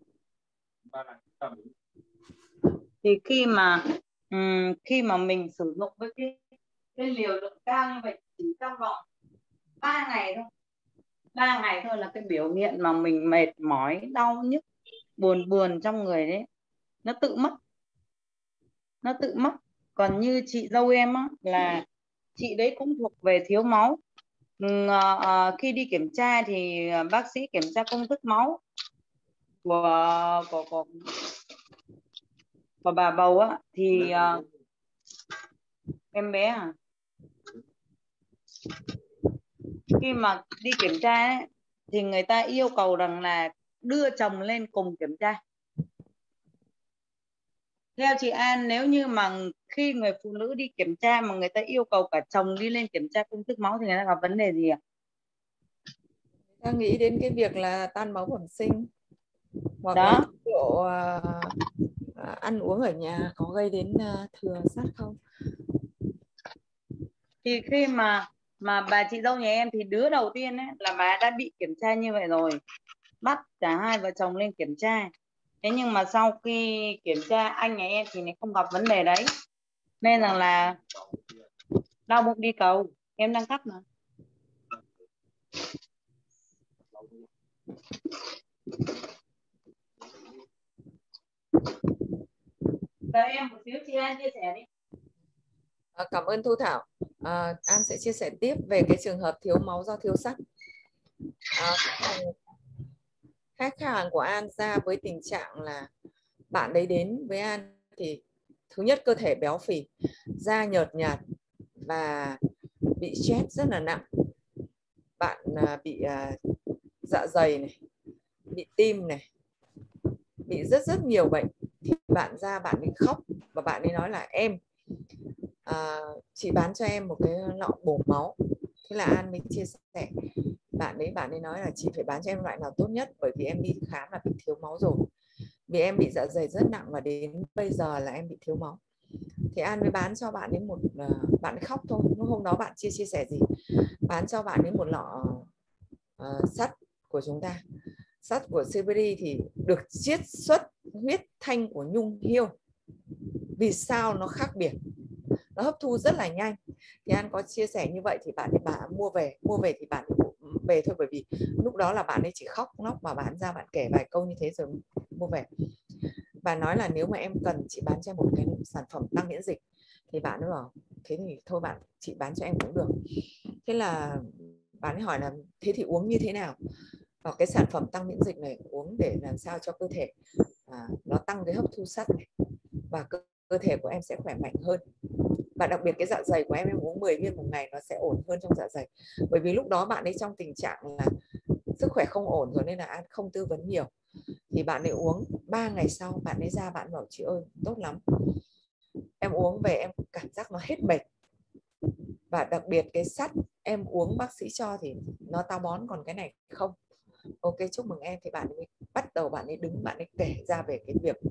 Thì khi mà um, khi mà mình sử dụng với cái, cái liều lượng cao như vậy chỉ trong vòng ba ngày thôi. ba ngày thôi là cái biểu hiện mà mình mệt mỏi, đau nhức, buồn buồn trong người đấy nó tự mất. Nó tự mất. Còn như chị dâu em á, là chị đấy cũng thuộc về thiếu máu. Ừ, à, khi đi kiểm tra thì bác sĩ kiểm tra công thức máu của của, của, của bà bầu á, thì uh, em bé à khi mà đi kiểm tra ấy, thì người ta yêu cầu rằng là đưa chồng lên cùng kiểm tra. Theo chị An, nếu như mà khi người phụ nữ đi kiểm tra mà người ta yêu cầu cả chồng đi lên kiểm tra công thức máu thì người ta gặp vấn đề gì ạ? Ta nghĩ đến cái việc là tan máu bẩm sinh, hoặc đó. là độ uh, ăn uống ở nhà có gây đến uh, thừa sắt không. Thì khi mà mà bà chị dâu nhà em thì đứa đầu tiên ấy, là bà đã bị kiểm tra như vậy rồi, bắt cả hai vợ chồng lên kiểm tra. Thế nhưng mà sau khi kiểm tra anh nhà em thì không gặp vấn đề đấy, nên rằng là đau bụng đi cầu. Em đang cắt mà. Đợi em một xíu, chị An chia sẻ đi. À, cảm ơn Thu Thảo. À, An sẽ chia sẻ tiếp về cái trường hợp thiếu máu do thiếu sắt. À, khách hàng của An ra với tình trạng là bạn đấy đến với An thì thứ nhất cơ thể béo phì, da nhợt nhạt và bị stress rất là nặng. Bạn uh, bị uh, dạ dày này, bị tim này, bị rất rất nhiều bệnh. Thì bạn ra bạn ấy khóc và bạn ấy nói là em à, chị bán cho em một cái lọ bổ máu. Thế là An mới chia sẻ bạn ấy bạn ấy nói là chị phải bán cho em loại nào tốt nhất, bởi vì em đi khám là bị thiếu máu rồi, vì em bị dạ dày rất nặng và đến bây giờ là em bị thiếu máu. Thì An mới bán cho bạn ấy một uh, bạn ấy khóc thôi, hôm đó bạn chia chia sẻ gì, bán cho bạn ấy một lọ uh, sắt của chúng ta. Sắt của xê bê đê thì được chiết xuất huyết thanh của nhung hươu. Vì sao nó khác biệt? Nó hấp thu rất là nhanh. Thì An có chia sẻ như vậy thì bạn ấy bà mua về, mua về thì bạn ấy về thôi, bởi vì lúc đó là bạn ấy chỉ khóc lóc mà bán ra bạn kể vài câu như thế rồi mua về. Và nói là nếu mà em cần chị bán cho em một cái sản phẩm tăng miễn dịch, thì bạn ấy bảo thế thì thôi bạn chị bán cho em cũng được. Thế là bạn ấy hỏi là thế thì uống như thế nào? Và cái sản phẩm tăng miễn dịch này uống để làm sao cho cơ thể à, nó tăng cái hấp thu sắt này, và cơ, cơ thể của em sẽ khỏe mạnh hơn. Và đặc biệt cái dạ dày của em em uống mười viên một ngày nó sẽ ổn hơn trong dạ dày. Bởi vì lúc đó bạn ấy trong tình trạng là sức khỏe không ổn rồi nên là An không tư vấn nhiều. Thì bạn ấy uống ba ngày sau bạn ấy ra bạn bảo chị ơi tốt lắm, em uống về em cảm giác nó hết mệt. Và đặc biệt cái sắt em uống bác sĩ cho thì nó táo bón, còn cái này không. Ok, chúc mừng em. Thì bạn ấy bắt đầu bạn ấy đứng bạn ấy kể ra về cái việc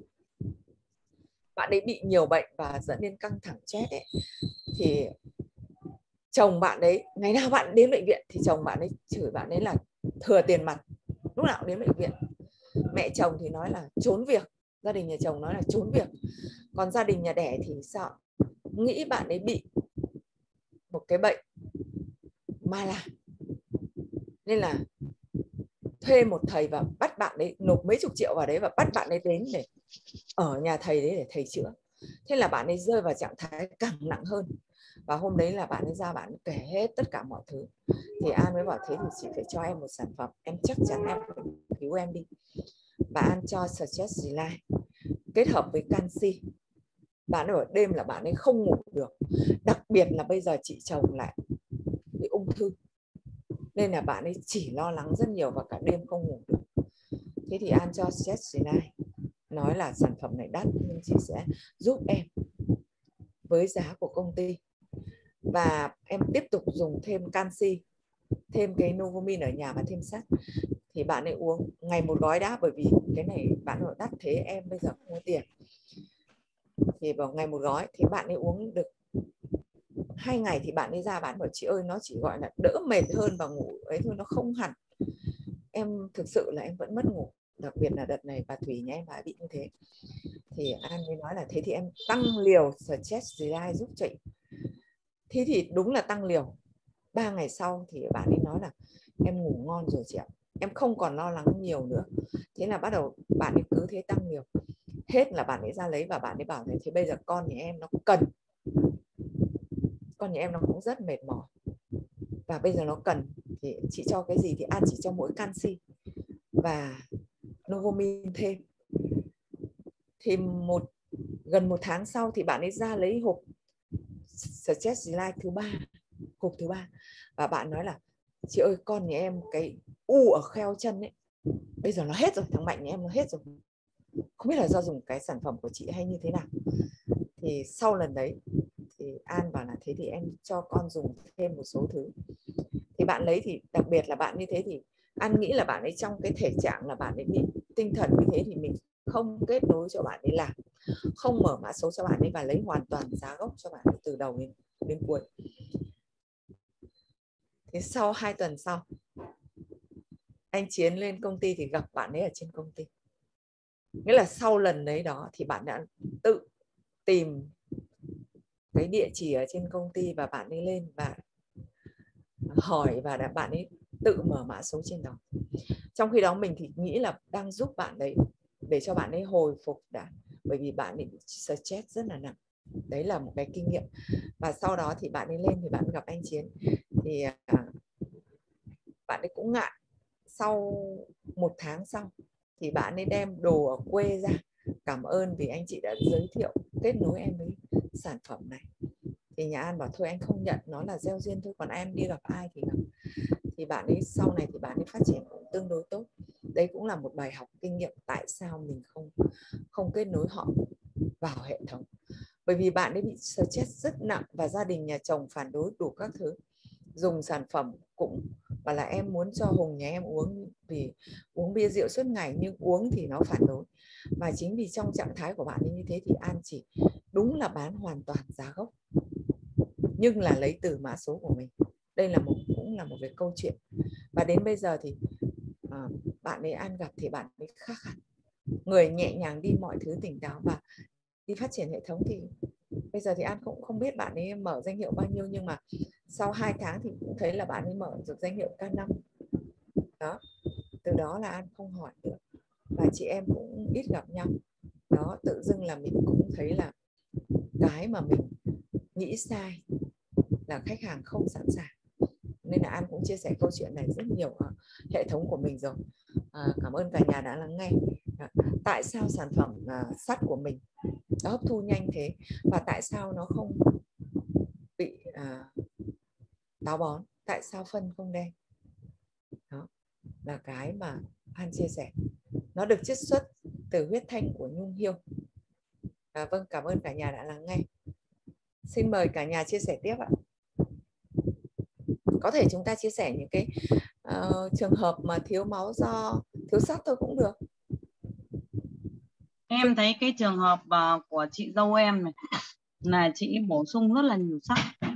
bạn ấy bị nhiều bệnh và dẫn đến căng thẳng stress ấy. Thì chồng bạn ấy ngày nào bạn đến bệnh viện thì chồng bạn ấy chửi bạn ấy là thừa tiền mặt, lúc nào cũng đến bệnh viện. Mẹ chồng thì nói là trốn việc, gia đình nhà chồng nói là trốn việc. Còn gia đình nhà đẻ thì sợ nghĩ bạn ấy bị một cái bệnh ma là, nên là thuê một thầy và bắt bạn ấy nộp mấy chục triệu vào đấy và bắt bạn ấy đến để ở nhà thầy đấy để thầy chữa. Thế là bạn ấy rơi vào trạng thái càng nặng hơn. Và hôm đấy là bạn ấy ra bạn ấy kể hết tất cả mọi thứ. Thì An mới bảo thế thì chị phải cho em một sản phẩm, em chắc chắn em phải cứu em đi. Và An cho Suggest Reline kết hợp với canxi. Bạn ấy ở đêm là bạn ấy không ngủ được. Đặc biệt là bây giờ chị chồng lại bị ung thư, nên là bạn ấy chỉ lo lắng rất nhiều và cả đêm không ngủ được. Thế thì An cho Suggest Reline, nói là sản phẩm này đắt nhưng chị sẽ giúp em với giá của công ty. Và em tiếp tục dùng thêm canxi, thêm cái Novomin ở nhà và thêm sắt. thì bạn ấy uống ngày một gói đã, bởi vì cái này bạn nói đắt thế em bây giờ không có tiền, thì vào ngày một gói thì bạn ấy uống được hai ngày thì bạn ấy ra bạn bảo chị ơi nó chỉ gọi là đỡ mệt hơn và ngủ ấy thôi, nó không hẳn. Em thực sự là em vẫn mất ngủ, đặc biệt là đợt này bà Thủy nhà em bà bị như thế. Thì An mới nói là thế thì em tăng liều Suggest Relight giúp chị. Thế thì đúng là tăng liều. Ba ngày sau thì bạn ấy nói là em ngủ ngon rồi chị ạ, em không còn lo lắng nhiều nữa. Thế là bắt đầu bạn ấy cứ thế tăng liều. Hết là bạn ấy ra lấy và bạn ấy bảo này, thế bây giờ con nhà em nó cần, con nhà em nó cũng rất mệt mỏi và bây giờ nó cần thì chị cho cái gì, thì An chỉ cho mỗi canxi và Novomin thêm. Thì một gần một tháng sau thì bạn ấy ra lấy hộp Suggest Relight thứ ba, hộp thứ ba, và bạn nói là chị ơi con nhà em cái u ở kheo chân ấy bây giờ nó hết rồi, thằng Mạnh nhà em nó hết rồi, không biết là do dùng cái sản phẩm của chị hay như thế nào. Thì sau lần đấy thì An bảo là thế thì em cho con dùng thêm một số thứ. Thì bạn lấy thì đặc biệt là bạn như thế thì An nghĩ là bạn ấy trong cái thể trạng là bạn ấy bị tinh thần như thế thì mình không kết nối cho bạn ấy làm, không mở mã số cho bạn ấy và lấy hoàn toàn giá gốc cho bạn ấy từ đầu đến, đến cuối. Thế sau hai tuần sau anh Chiến lên công ty thì gặp bạn ấy ở trên công ty. Nghĩa là sau lần đấy đó thì bạn đã tự tìm cái địa chỉ ở trên công ty và bạn ấy lên và hỏi và đã bạn ấy tự mở mã số trên đó. Trong khi đó mình thì nghĩ là đang giúp bạn đấy để cho bạn ấy hồi phục đã, bởi vì bạn ấy stress rất là nặng. Đấy là một cái kinh nghiệm. Và sau đó thì bạn ấy lên thì bạn gặp anh Chiến thì bạn ấy cũng ngại. Sau một tháng sau thì bạn ấy đem đồ ở quê ra cảm ơn vì anh chị đã giới thiệu kết nối em với sản phẩm này. Thì nhà An bảo thôi anh không nhận, nó là gieo duyên thôi, còn em đi gặp ai thì gặp. Thì bạn ấy sau này thì bạn ấy phát triển cũng tương đối tốt. Đấy cũng là một bài học kinh nghiệm tại sao mình không không kết nối họ vào hệ thống. Bởi vì bạn ấy bị stress rất nặng và gia đình nhà chồng phản đối đủ các thứ. Dùng sản phẩm cũng bảo là em muốn cho Hùng nhà em uống vì uống bia rượu suốt ngày, nhưng uống thì nó phản đối. Và chính vì trong trạng thái của bạn ấy như thế thì An chỉ đúng là bán hoàn toàn giá gốc nhưng là lấy từ mã số của mình. Đây là một cũng là một cái câu chuyện. Và đến bây giờ thì à, bạn ấy An gặp thì bạn ấy khác hẳn, người nhẹ nhàng đi, mọi thứ tỉnh táo và đi phát triển hệ thống. Thì bây giờ thì An cũng không biết bạn ấy mở danh hiệu bao nhiêu, nhưng mà sau hai tháng thì cũng thấy là bạn ấy mở được danh hiệu K năm đó. Từ đó là An không hỏi nữa và chị em cũng ít gặp nhau đó. Tự dưng là mình cũng thấy là cái mà mình nghĩ sai là khách hàng không sẵn sàng, nên là An cũng chia sẻ câu chuyện này rất nhiều ở hệ thống của mình rồi. À, cảm ơn cả nhà đã lắng nghe. À, tại sao sản phẩm à, sắt của mình nó hấp thu nhanh thế và tại sao nó không bị à, táo bón, tại sao phân không đen, đó là cái mà An chia sẻ. Nó được chiết xuất từ huyết thanh của nhung hiêu. À, vâng, cảm ơn cả nhà đã lắng nghe. Xin mời cả nhà chia sẻ tiếp ạ. Có thể chúng ta chia sẻ những cái uh, trường hợp mà thiếu máu do thiếu sắt thôi cũng được. Em thấy cái trường hợp uh, của chị dâu em này là chị bổ sung rất là nhiều sắt.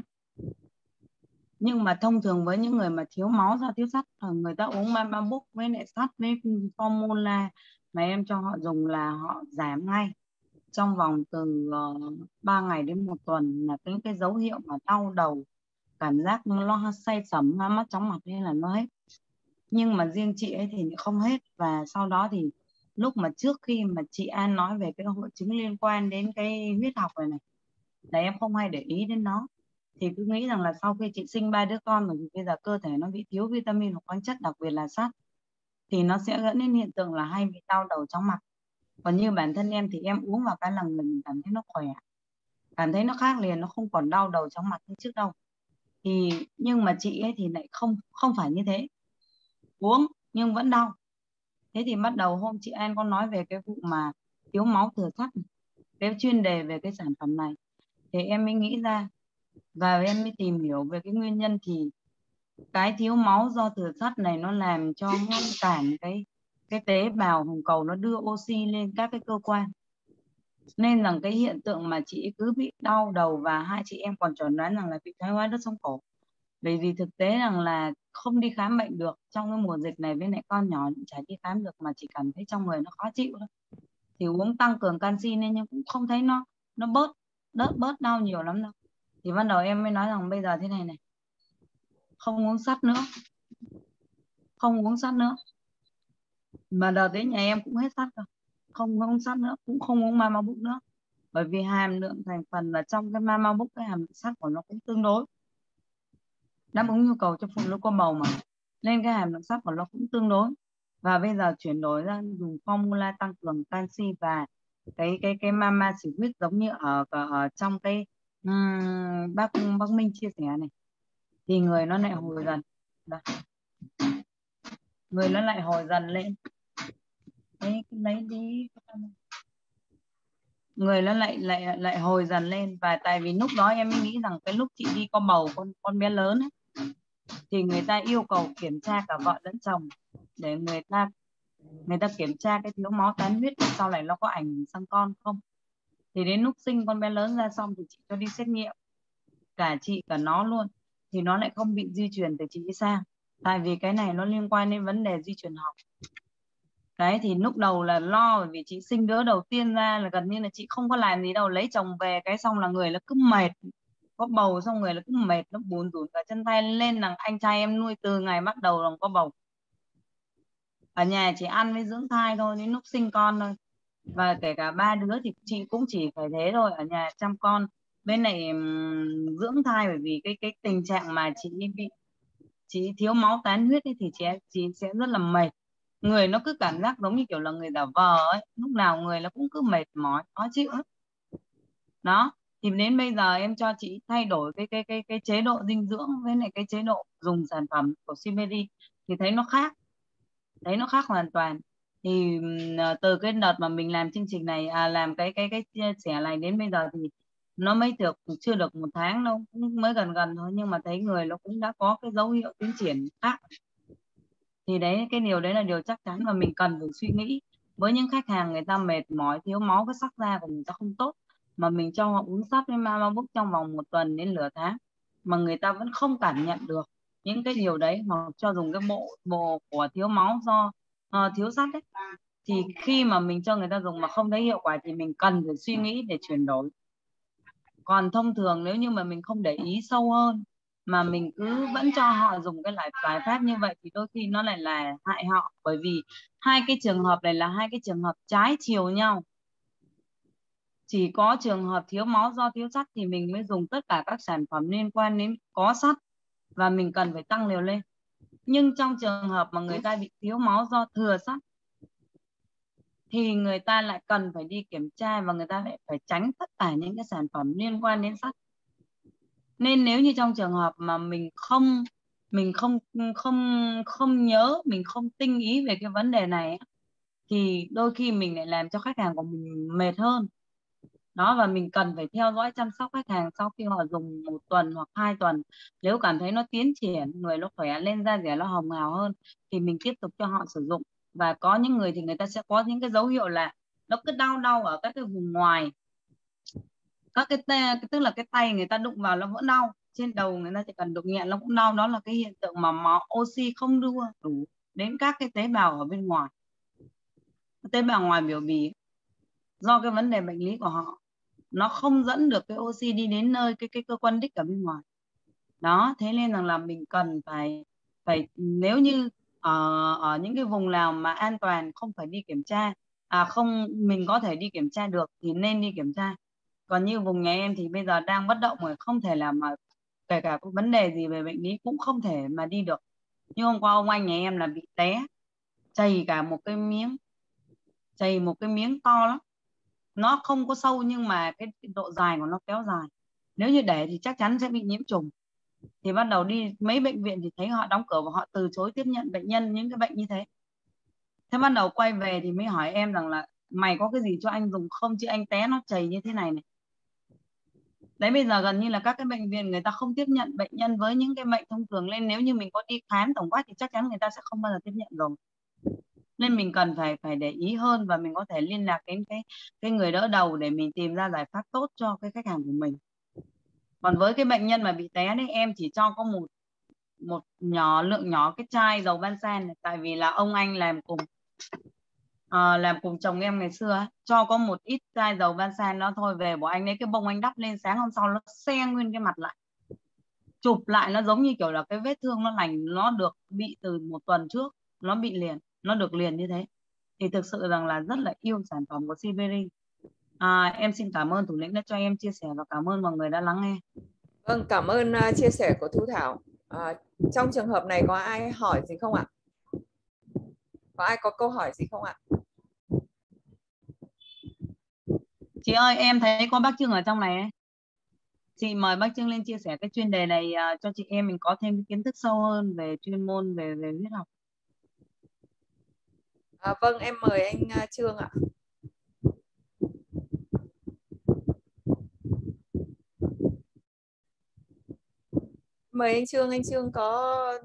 Nhưng mà thông thường với những người mà thiếu máu do thiếu sắt, người ta uống Mamabook với lại sắt với formula mà em cho họ dùng là họ giảm ngay trong vòng từ ba uh, ngày đến một tuần. Là cái cái dấu hiệu mà đau đầu, cảm giác nó say sẩm, mắt chóng mặt nên là nó hết. Nhưng mà riêng chị ấy thì không hết. Và sau đó thì lúc mà trước khi mà chị An nói về cái hội chứng liên quan đến cái huyết học này này là em không hay để ý đến nó, thì cứ nghĩ rằng là sau khi chị sinh ba đứa con rồi thì bây giờ cơ thể nó bị thiếu vitamin hoặc khoáng chất, đặc biệt là sắt, thì nó sẽ dẫn đến hiện tượng là hay bị đau đầu chóng mặt. Còn như bản thân em thì em uống vào cái lần mình cảm thấy nó khỏe, cảm thấy nó khác liền, nó không còn đau đầu chóng mặt như trước đâu. Thì nhưng mà chị ấy thì lại không không phải như thế, uống nhưng vẫn đau. Thế thì bắt đầu hôm chị An có nói về cái vụ mà thiếu máu thừa sắt, cái chuyên đề về cái sản phẩm này, thì em mới nghĩ ra và em mới tìm hiểu về cái nguyên nhân. Thì cái thiếu máu do thừa sắt này nó làm cho ngăn cản cái cái tế bào hồng cầu nó đưa oxy lên các cái cơ quan, nên rằng cái hiện tượng mà chị cứ bị đau đầu và hai chị em còn chẩn đoán rằng là bị thoái hóa đốt sống cổ. Bởi vì thực tế rằng là không đi khám bệnh được trong cái mùa dịch này, với lại con nhỏ cũng chả đi khám được, mà chỉ cảm thấy trong người nó khó chịu thôi. Thì uống tăng cường canxi nên nhưng cũng không thấy nó nó bớt đỡ bớt đau nhiều lắm đâu. Thì ban đầu em mới nói rằng bây giờ thế này này, không uống sắt nữa, không uống sắt nữa. Mà đợt đến nhà em cũng hết sắt rồi, không uống sắt nữa, cũng không uống Mama Book nữa. Bởi vì hàm lượng thành phần là trong cái Mama Book, cái hàm lượng sắt của nó cũng tương đối đáp ứng nhu cầu cho phụ nữ có bầu mà, nên cái hàm lượng sắt của nó cũng tương đối. Và bây giờ chuyển đổi ra dùng formula tăng cường canxi và cái cái cái Mama Sweet giống như ở, ở, ở trong cái um, bác bác Minh chia sẻ này, thì người nó lại hồi dần. Đó. Người nó lại hồi dần lên. Đấy, lấy đi. Người nó lại lại lại hồi dần lên. Và tại vì lúc đó em mới nghĩ rằng cái lúc chị đi có bầu con con bé lớn ấy, thì người ta yêu cầu kiểm tra cả vợ lẫn chồng để người ta người ta kiểm tra cái thiếu máu tán huyết sau này nó có ảnh hưởng sang con không. Thì đến lúc sinh con bé lớn ra xong thì chị cho đi xét nghiệm cả chị cả nó luôn, thì nó lại không bị di truyền từ chị sang, tại vì cái này nó liên quan đến vấn đề di truyền học. Đấy, thì lúc đầu là lo, bởi vì chị sinh đứa đầu tiên ra là gần như là chị không có làm gì đâu, lấy chồng về cái xong là người nó cứ mệt, có bầu xong người nó cứ mệt, nó buồn rủn cả chân tay lên. Là anh trai em nuôi từ ngày bắt đầu là có bầu, ở nhà chỉ ăn với dưỡng thai thôi đến lúc sinh con thôi. Và kể cả ba đứa thì chị cũng chỉ phải thế thôi, ở nhà chăm con bên này um, dưỡng thai. Bởi vì cái cái tình trạng mà chị bị chị thiếu máu tán huyết ấy, thì chị chị sẽ rất là mệt, người nó cứ cảm giác giống như kiểu là người giả vờ ấy, lúc nào người nó cũng cứ mệt mỏi khó chịu ấy. Đó, thì đến bây giờ em cho chị thay đổi cái cái cái cái chế độ dinh dưỡng với lại cái chế độ dùng sản phẩm của Simedi thì thấy nó khác, thấy nó khác hoàn toàn. Thì từ cái đợt mà mình làm chương trình này, à, làm cái cái cái chia sẻ này đến bây giờ thì nó mới được chưa được một tháng đâu, cũng mới gần gần thôi, nhưng mà thấy người nó cũng đã có cái dấu hiệu tiến triển khác. Thì đấy, cái điều đấy là điều chắc chắn, và mình cần phải suy nghĩ với những khách hàng người ta mệt mỏi, thiếu máu, cái sắc da của người ta không tốt, mà mình cho họ uống sắt với Mama Book trong vòng một tuần đến nửa tháng mà người ta vẫn không cảm nhận được những cái điều đấy, hoặc cho dùng cái bộ bộ của thiếu máu do uh, thiếu sắt đấy, thì khi mà mình cho người ta dùng mà không thấy hiệu quả thì mình cần phải suy nghĩ để chuyển đổi. Còn thông thường nếu như mà mình không để ý sâu hơn mà mình cứ vẫn cho họ dùng cái giải giải pháp như vậy thì đôi khi nó lại là hại họ. Bởi vì hai cái trường hợp này là hai cái trường hợp trái chiều nhau. Chỉ có trường hợp thiếu máu do thiếu sắt thì mình mới dùng tất cả các sản phẩm liên quan đến có sắt và mình cần phải tăng liều lên. Nhưng trong trường hợp mà người ta bị thiếu máu do thừa sắt thì người ta lại cần phải đi kiểm tra và người ta lại phải tránh tất cả những cái sản phẩm liên quan đến sắt. Nên nếu như trong trường hợp mà mình không mình không không không nhớ, mình không tinh ý về cái vấn đề này thì đôi khi mình lại làm cho khách hàng của mình mệt hơn. Đó, và mình cần phải theo dõi chăm sóc khách hàng sau khi họ dùng một tuần hoặc hai tuần. Nếu cảm thấy nó tiến triển, người nó khỏe lên, da dẻ nó hồng hào hơn thì mình tiếp tục cho họ sử dụng. Và có những người thì người ta sẽ có những cái dấu hiệu là nó cứ đau đau ở các cái vùng ngoài, các cái tay, tức là cái tay người ta đụng vào nó vẫn đau, trên đầu người ta chỉ cần đụng nhẹ nó cũng đau. Đó là cái hiện tượng mà máu oxy không đưa đủ đến các cái tế bào ở bên ngoài, tế bào ngoài biểu bì, do cái vấn đề bệnh lý của họ, nó không dẫn được cái oxy đi đến nơi cái cái cơ quan đích ở bên ngoài. Đó, thế nên rằng là mình cần phải phải nếu như ở ở những cái vùng nào mà an toàn không phải đi kiểm tra, à không mình có thể đi kiểm tra được thì nên đi kiểm tra. Còn như vùng nhà em thì bây giờ đang bất động rồi, không thể làm mà kể cả có vấn đề gì về bệnh lý cũng không thể mà đi được. Như hôm qua ông anh nhà em là bị té, chày cả một cái miếng, chày một cái miếng to lắm. Nó không có sâu nhưng mà cái độ dài của nó kéo dài. Nếu như để thì chắc chắn sẽ bị nhiễm trùng. Thì bắt đầu đi mấy bệnh viện thì thấy họ đóng cửa và họ từ chối tiếp nhận bệnh nhân những cái bệnh như thế. Thế bắt đầu quay về thì mới hỏi em rằng là mày có cái gì cho anh dùng không, chứ anh té nó chày như thế này này. Đấy, bây giờ gần như là các cái bệnh viện người ta không tiếp nhận bệnh nhân với những cái bệnh thông thường, nên nếu như mình có đi khám tổng quát thì chắc chắn người ta sẽ không bao giờ tiếp nhận rồi. Nên mình cần phải phải để ý hơn, và mình có thể liên lạc đến cái cái người đỡ đầu để mình tìm ra giải pháp tốt cho cái khách hàng của mình. Còn với cái bệnh nhân mà bị té đấy, em chỉ cho có một một nhỏ lượng nhỏ cái chai dầu Bansen này, tại vì là ông anh làm cùng à, làm cùng chồng em ngày xưa ấy, cho có một ít chai dầu Bansen đó thôi, về của anh lấy cái bông anh đắp lên, sáng hôm sau nó se nguyên cái mặt lại, chụp lại nó giống như kiểu là cái vết thương nó lành, nó được bị từ một tuần trước, nó bị liền, nó được liền như thế. Thì thực sự rằng là rất là yêu sản phẩm của Siberi. À, em xin cảm ơn thủ lĩnh đã cho em chia sẻ, và cảm ơn mọi người đã lắng nghe. Vâng, cảm ơn uh, chia sẻ của Thu Thảo. À, trong trường hợp này có ai hỏi gì không ạ? Có ai có câu hỏi gì không ạ? Chị ơi, em thấy có bác Trương ở trong này ấy. Chị mời bác Trương lên chia sẻ cái chuyên đề này uh, cho chị em mình có thêm kiến thức sâu hơn về chuyên môn về về huyết học. À, vâng, em mời anh uh, Trương ạ. Mời anh Trương, anh Trương có...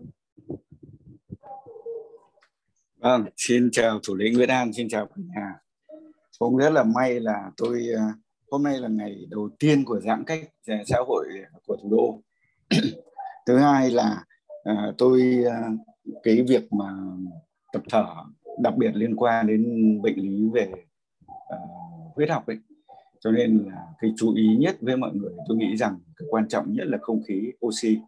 Vâng, xin chào thủ lĩnh Nguyễn An, xin chào cả nhà. Cũng rất là may là tôi hôm nay là ngày đầu tiên của giãn cách xã hội của thủ đô. Thứ hai là à, tôi cái việc mà tập thở đặc biệt liên quan đến bệnh lý về uh, huyết học ấy, cho nên là cái chú ý nhất với mọi người, tôi nghĩ rằng cái quan trọng nhất là không khí, oxy.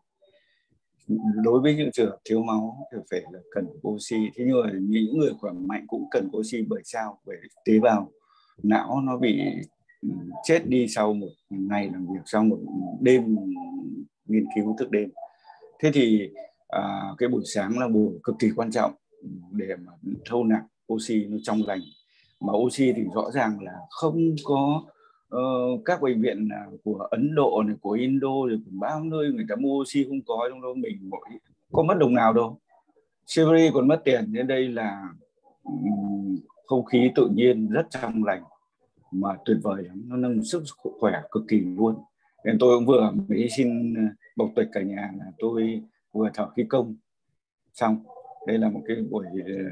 Đối với những trường hợp thiếu máu thì phải là cần oxy, thế nhưng mà những người khỏe mạnh cũng cần oxy, bởi sao? Bởi tế bào não nó bị chết đi sau một ngày làm việc, sau một đêm nghiên cứu thức đêm. Thế thì à, cái buổi sáng là buổi cực kỳ quan trọng để mà thâu nạp oxy nó trong lành. Mà oxy thì rõ ràng là không có uh, các bệnh viện của Ấn Độ này, của Indo rồi của bao nơi người ta mua oxy không có, trong đó mình mỗi có mất đồng nào đâu. Siberi còn mất tiền, nên đây là um, không khí tự nhiên rất trong lành mà tuyệt vời lắm, nó nâng sức khỏe cực kỳ luôn. Nên tôi cũng vừa mới xin bộc tuệch cả nhà là tôi vừa thở khí công xong. Đây là một cái buổi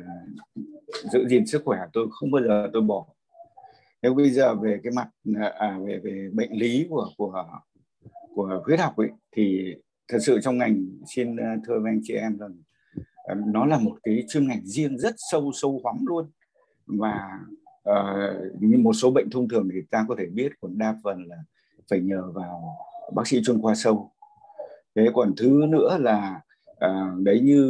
uh, giữ gìn sức khỏe tôi không bao giờ tôi bỏ. Nếu bây giờ về cái mặt à, về về bệnh lý của của của huyết học ấy, thì thật sự trong ngành, xin thưa với anh chị em rằng nó là một cái chuyên ngành riêng rất sâu sâu hoắm luôn. Và uh, như một số bệnh thông thường thì ta có thể biết, còn đa phần là phải nhờ vào bác sĩ chuyên khoa sâu. Thế còn thứ nữa là uh, đấy như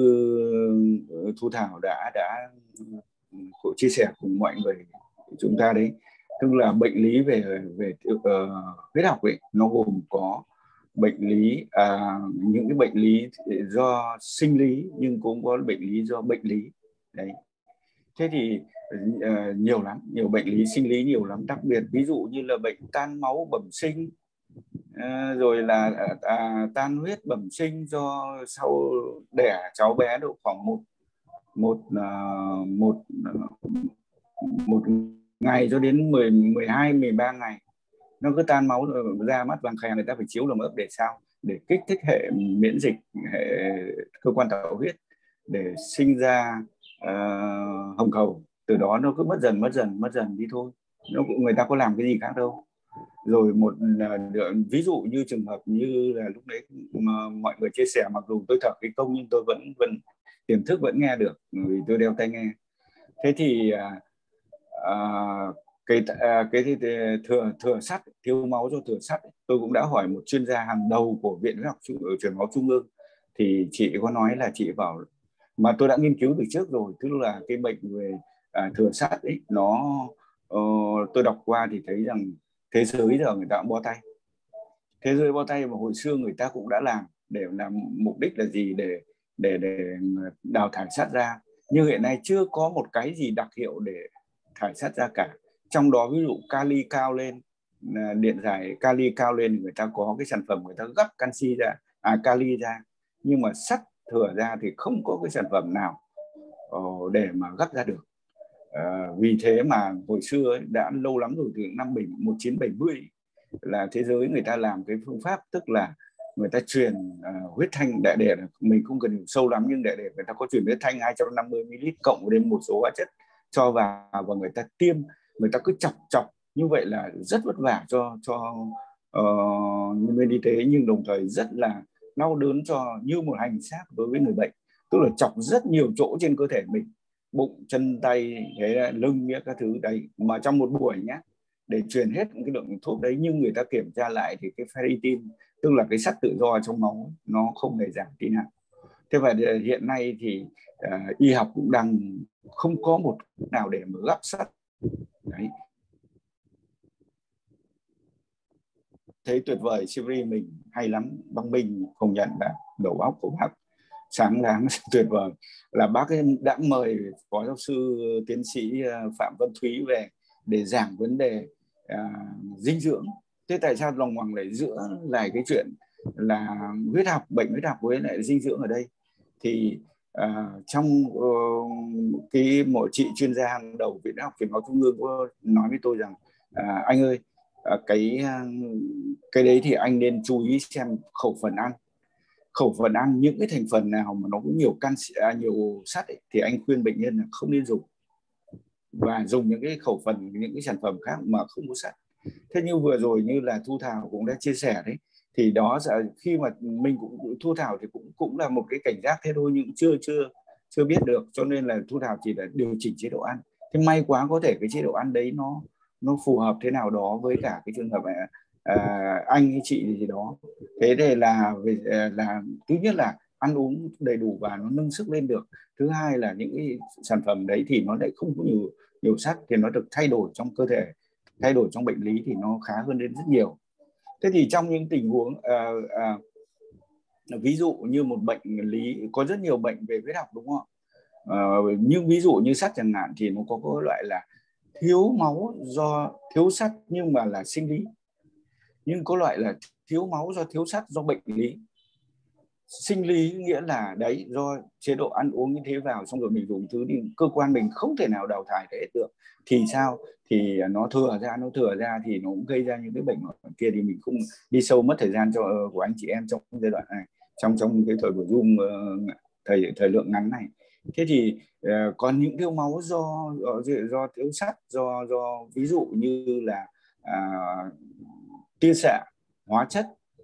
Thu Thảo đã đã chia sẻ cùng mọi người chúng ta đấy, tức là bệnh lý về về uh, huyết học ấy, nó gồm có bệnh lý à, những cái bệnh lý do sinh lý, nhưng cũng có bệnh lý do bệnh lý đấy. Thế thì uh, nhiều lắm, nhiều bệnh lý sinh lý nhiều lắm, đặc biệt ví dụ như là bệnh tan máu bẩm sinh, uh, rồi là uh, tan huyết bẩm sinh do sau đẻ cháu bé độ khoảng một một uh, một uh, một ngày cho đến mười, mười hai, mười ba ngày, nó cứ tan máu rồi da mắt vàng khè, người ta phải chiếu lồng ấp để sao? Để kích thích hệ miễn dịch, hệ cơ quan tạo huyết để sinh ra uh, hồng cầu. Từ đó nó cứ mất dần mất dần mất dần đi thôi, nó cũng, người ta có làm cái gì khác đâu. Rồi một uh, ví dụ như trường hợp như là lúc đấy mà mọi người chia sẻ, mặc dù tôi thở cái công nhưng tôi vẫn vẫn tiềm thức vẫn nghe được vì tôi đeo tai nghe. Thế thì uh, uh, cái cái, cái thừa thừa sắt, thiếu máu do thừa sắt, tôi cũng đã hỏi một chuyên gia hàng đầu của Viện Huyết học ở Truyền máu Trung ương, thì chị có nói là chị bảo, mà tôi đã nghiên cứu từ trước rồi, tức là cái bệnh về à, thừa sắt ấy, nó uh, tôi đọc qua thì thấy rằng thế giới giờ người ta cũng bó tay, thế giới bó tay, mà hồi xưa người ta cũng đã làm, để làm mục đích là gì? Để để để đào thải sắt ra, nhưng hiện nay chưa có một cái gì đặc hiệu để thải sắt ra cả. Trong đó ví dụ kali cao lên, điện giải kali cao lên, người ta có cái sản phẩm người ta gấp canxi ra, à kali ra, nhưng mà sắt thừa ra thì không có cái sản phẩm nào để mà gấp ra được. À, vì thế mà hồi xưa ấy, đã lâu lắm rồi, từ năm một nghìn chín trăm bảy mươi là thế giới người ta làm cái phương pháp, tức là người ta truyền uh, huyết thanh đại để, mình không cần sâu lắm nhưng đại để người ta có truyền huyết thanh hai trăm năm mươi mi li lít cộng đến một số hóa chất cho vào và người ta tiêm, người ta cứ chọc chọc như vậy là rất vất vả cho cho uh, nhân viên y tế, nhưng đồng thời rất là đau đớn cho như một hành xác đối với người bệnh, tức là chọc rất nhiều chỗ trên cơ thể mình, bụng, chân, tay, cái lưng, các thứ đấy, mà trong một buổi nhé, để truyền hết cái lượng thuốc đấy, nhưng người ta kiểm tra lại thì cái ferritin, tức là cái sắt tự do trong máu, nó không hề giảm tí nào. Thế và hiện nay thì uh, y học cũng đang không có một nào để mà gắp sắt đấy. Thấy tuyệt vời, Siri mình hay lắm, băng Minh công nhận là đầu óc của bác sáng đáng tuyệt vời. Là bác ấy đã mời phó giáo sư tiến sĩ Phạm Vân Thúy về để giảng vấn đề uh, dinh dưỡng. Thế tại sao lòng hoàng lại giữa lại cái chuyện là huyết học, bệnh huyết học với lại dinh dưỡng ở đây? Thì uh, trong uh, cái một chị chuyên gia hàng đầu Viện Học Truyền máu Trung ương có nói với tôi rằng uh, anh ơi, uh, cái cái đấy thì anh nên chú ý xem khẩu phần ăn. Khẩu phần ăn, những cái thành phần nào mà nó có nhiều canxi, à, nhiều sắt ấy, thì anh khuyên bệnh nhân là không nên dùng, và dùng những cái khẩu phần, những cái sản phẩm khác mà không có sắt. Thế như vừa rồi như là Thu Thảo cũng đã chia sẻ đấy, thì đó sẽ khi mà mình cũng Thu Thảo thì cũng cũng là một cái cảnh giác thế thôi, nhưng chưa chưa chưa biết được, cho nên là Thu Thảo chỉ là điều chỉnh chế độ ăn. Thế may quá có thể cái chế độ ăn đấy nó nó phù hợp thế nào đó với cả cái trường hợp này, à, anh hay chị gì đó. Thế thì là về là thứ nhất là ăn uống đầy đủ và nó nâng sức lên được. Thứ hai là những cái sản phẩm đấy thì nó lại không có nhiều nhiều sắt, thì nó được thay đổi trong cơ thể, thay đổi trong bệnh lý thì nó khá hơn đến rất nhiều. Thế thì trong những tình huống uh, uh, ví dụ như một bệnh lý, có rất nhiều bệnh về huyết học đúng không ạ? Uh, nhưng ví dụ như sắt chẳng hạn thì nó có cái loại là thiếu máu do thiếu sắt nhưng mà là sinh lý, nhưng có loại là thiếu máu do thiếu sắt do bệnh lý. Sinh lý nghĩa là đấy, do chế độ ăn uống như thế vào, xong rồi mình dùng thứ thì cơ quan mình không thể nào đào thải hết được, thì sao? Thì nó thừa ra, nó thừa ra thì nó cũng gây ra những cái bệnh kia, thì mình không đi sâu, mất thời gian cho của anh chị em trong giai đoạn này, trong trong cái thời buổi Zoom thời thời lượng ngắn này. Thế thì uh, còn những thiếu máu do do, do thiếu sắt, do do ví dụ như là uh, tia xạ, hóa chất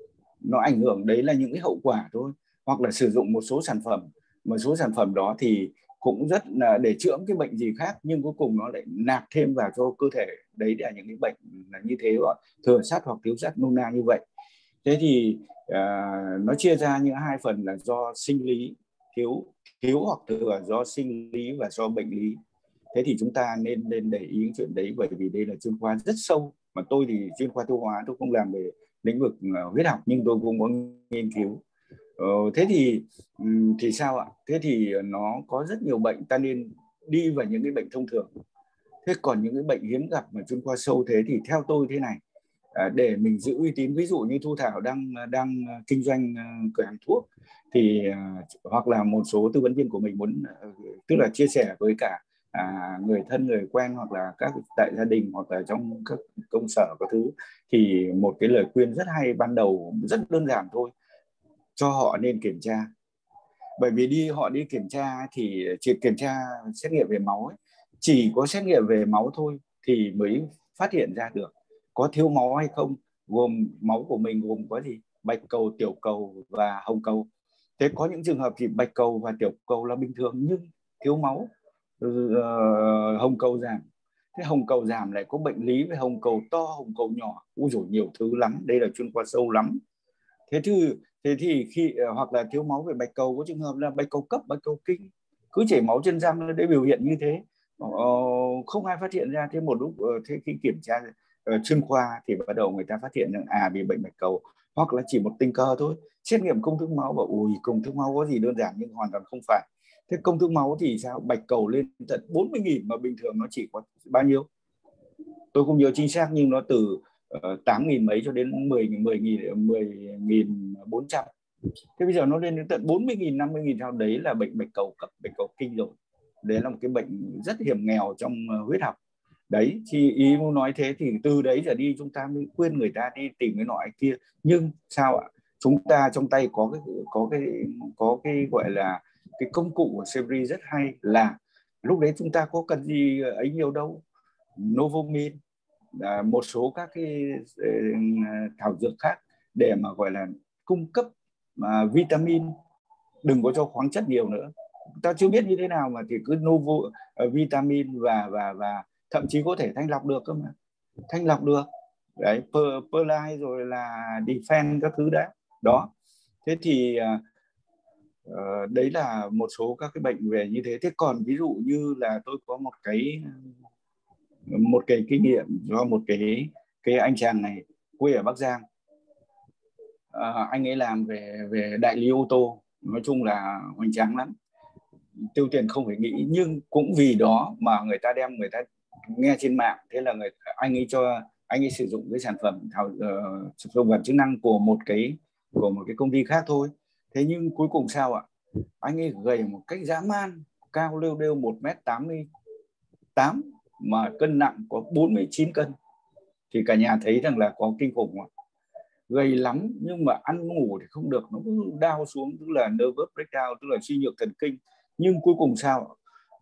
nó ảnh hưởng, đấy là những cái hậu quả thôi. Hoặc là sử dụng một số sản phẩm, một số sản phẩm đó thì cũng rất là để chữa cái bệnh gì khác, nhưng cuối cùng nó lại nạp thêm vào cho cơ thể, đấy là những cái bệnh là như thế, gọi thừa sắt hoặc thiếu sắt nôm na như vậy. Thế thì uh, nó chia ra những hai phần là do sinh lý, thiếu thiếu hoặc thừa do sinh lý và do bệnh lý. Thế thì chúng ta nên nên để ý chuyện đấy, bởi vì đây là chuyên khoa rất sâu, mà tôi thì chuyên khoa tiêu hóa, tôi không làm về lĩnh vực uh, huyết học, nhưng tôi cũng có nghiên cứu. Ờ, thế thì thì sao ạ? Thế thì nó có rất nhiều bệnh, ta nên đi vào những cái bệnh thông thường. Thế còn những cái bệnh hiếm gặp mà chuyên khoa sâu thế thì theo tôi thế này, à, để mình giữ uy tín, ví dụ như Thu Thảo đang đang kinh doanh uh, cửa hàng thuốc, thì uh, hoặc là một số tư vấn viên của mình muốn uh, tức là chia sẻ với cả à, người thân, người quen, hoặc là các tại gia đình, hoặc là trong các công sở các thứ, thì một cái lời khuyên rất hay ban đầu rất đơn giản thôi, cho họ nên kiểm tra. Bởi vì đi họ đi kiểm tra thì chỉ kiểm tra xét nghiệm về máu ấy, chỉ có xét nghiệm về máu thôi thì mới phát hiện ra được có thiếu máu hay không. Gồm máu của mình gồm có gì? Bạch cầu, tiểu cầu và hồng cầu. Thế có những trường hợp thì bạch cầu và tiểu cầu là bình thường nhưng thiếu máu, uh, hồng cầu giảm. Thế hồng cầu giảm lại có bệnh lý về hồng cầu to, hồng cầu nhỏ, ui dồi nhiều thứ lắm, đây là chuyên khoa sâu lắm. Thế thì thế thì khi hoặc là thiếu máu về bạch cầu, có trường hợp là bạch cầu cấp, bạch cầu kinh, cứ chảy máu chân răng để biểu hiện như thế, ờ, không ai phát hiện ra. Thế một lúc thế khi kiểm tra uh, chuyên khoa thì bắt đầu người ta phát hiện rằng à bị bệnh bạch cầu, hoặc là chỉ một tình cờ thôi, xét nghiệm công thức máu bảo ui công thức máu có gì đơn giản, nhưng hoàn toàn không phải. Thế công thức máu thì sao? Bạch cầu lên tận bốn mươi nghìn mà bình thường nó chỉ có bao nhiêu? Tôi không nhớ chính xác nhưng nó từ tám nghìn mấy cho đến mười nghìn bốn trăm. Thế bây giờ nó lên đến tận bốn mươi nghìn, năm mươi nghìn, sau đấy là bệnh bạch cầu cấp, bạch cầu kinh rồi. Đấy là một cái bệnh rất hiểm nghèo trong huyết học. Đấy, thì ý muốn nói thế, thì từ đấy trở đi chúng ta mới khuyên người ta đi tìm cái nọ cái kia. Nhưng sao ạ? Chúng ta trong tay có cái có cái có cái gọi là cái công cụ của Severi rất hay, là lúc đấy chúng ta có cần gì ấy nhiều đâu. Novomin, à, một số các cái thảo dược khác để mà gọi là cung cấp mà vitamin, đừng có cho khoáng chất nhiều nữa. Ta chưa biết như thế nào mà thì cứ novo uh, vitamin và và và thậm chí có thể thanh lọc được cơ mà, thanh lọc được đấy, per, perlite rồi là defense các thứ đấy đó. Thế thì uh, đấy là một số các cái bệnh về như thế. Thế còn ví dụ như là tôi có một cái một cái kinh nghiệm do một cái cái anh chàng này quê ở Bắc Giang. À, anh ấy làm về về đại lý ô tô, nói chung là hoành tráng lắm, tiêu tiền không phải nghĩ. Nhưng cũng vì đó mà người ta đem, người ta nghe trên mạng, thế là người anh ấy cho anh ấy sử dụng cái sản phẩm thảo uh, thực vật chức năng của một cái của một cái công ty khác thôi. Thế nhưng cuối cùng sao ạ? Anh ấy gầy một cách dã man, cao lêu đêu một mét tám mươi tám mà cân nặng có bốn mươi chín cân. Thì cả nhà thấy rằng là có kinh khủng không? Gầy lắm nhưng mà ăn ngủ thì không được, nó cứ đau xuống, tức là nervous breakdown, tức là suy nhược thần kinh. Nhưng cuối cùng sao?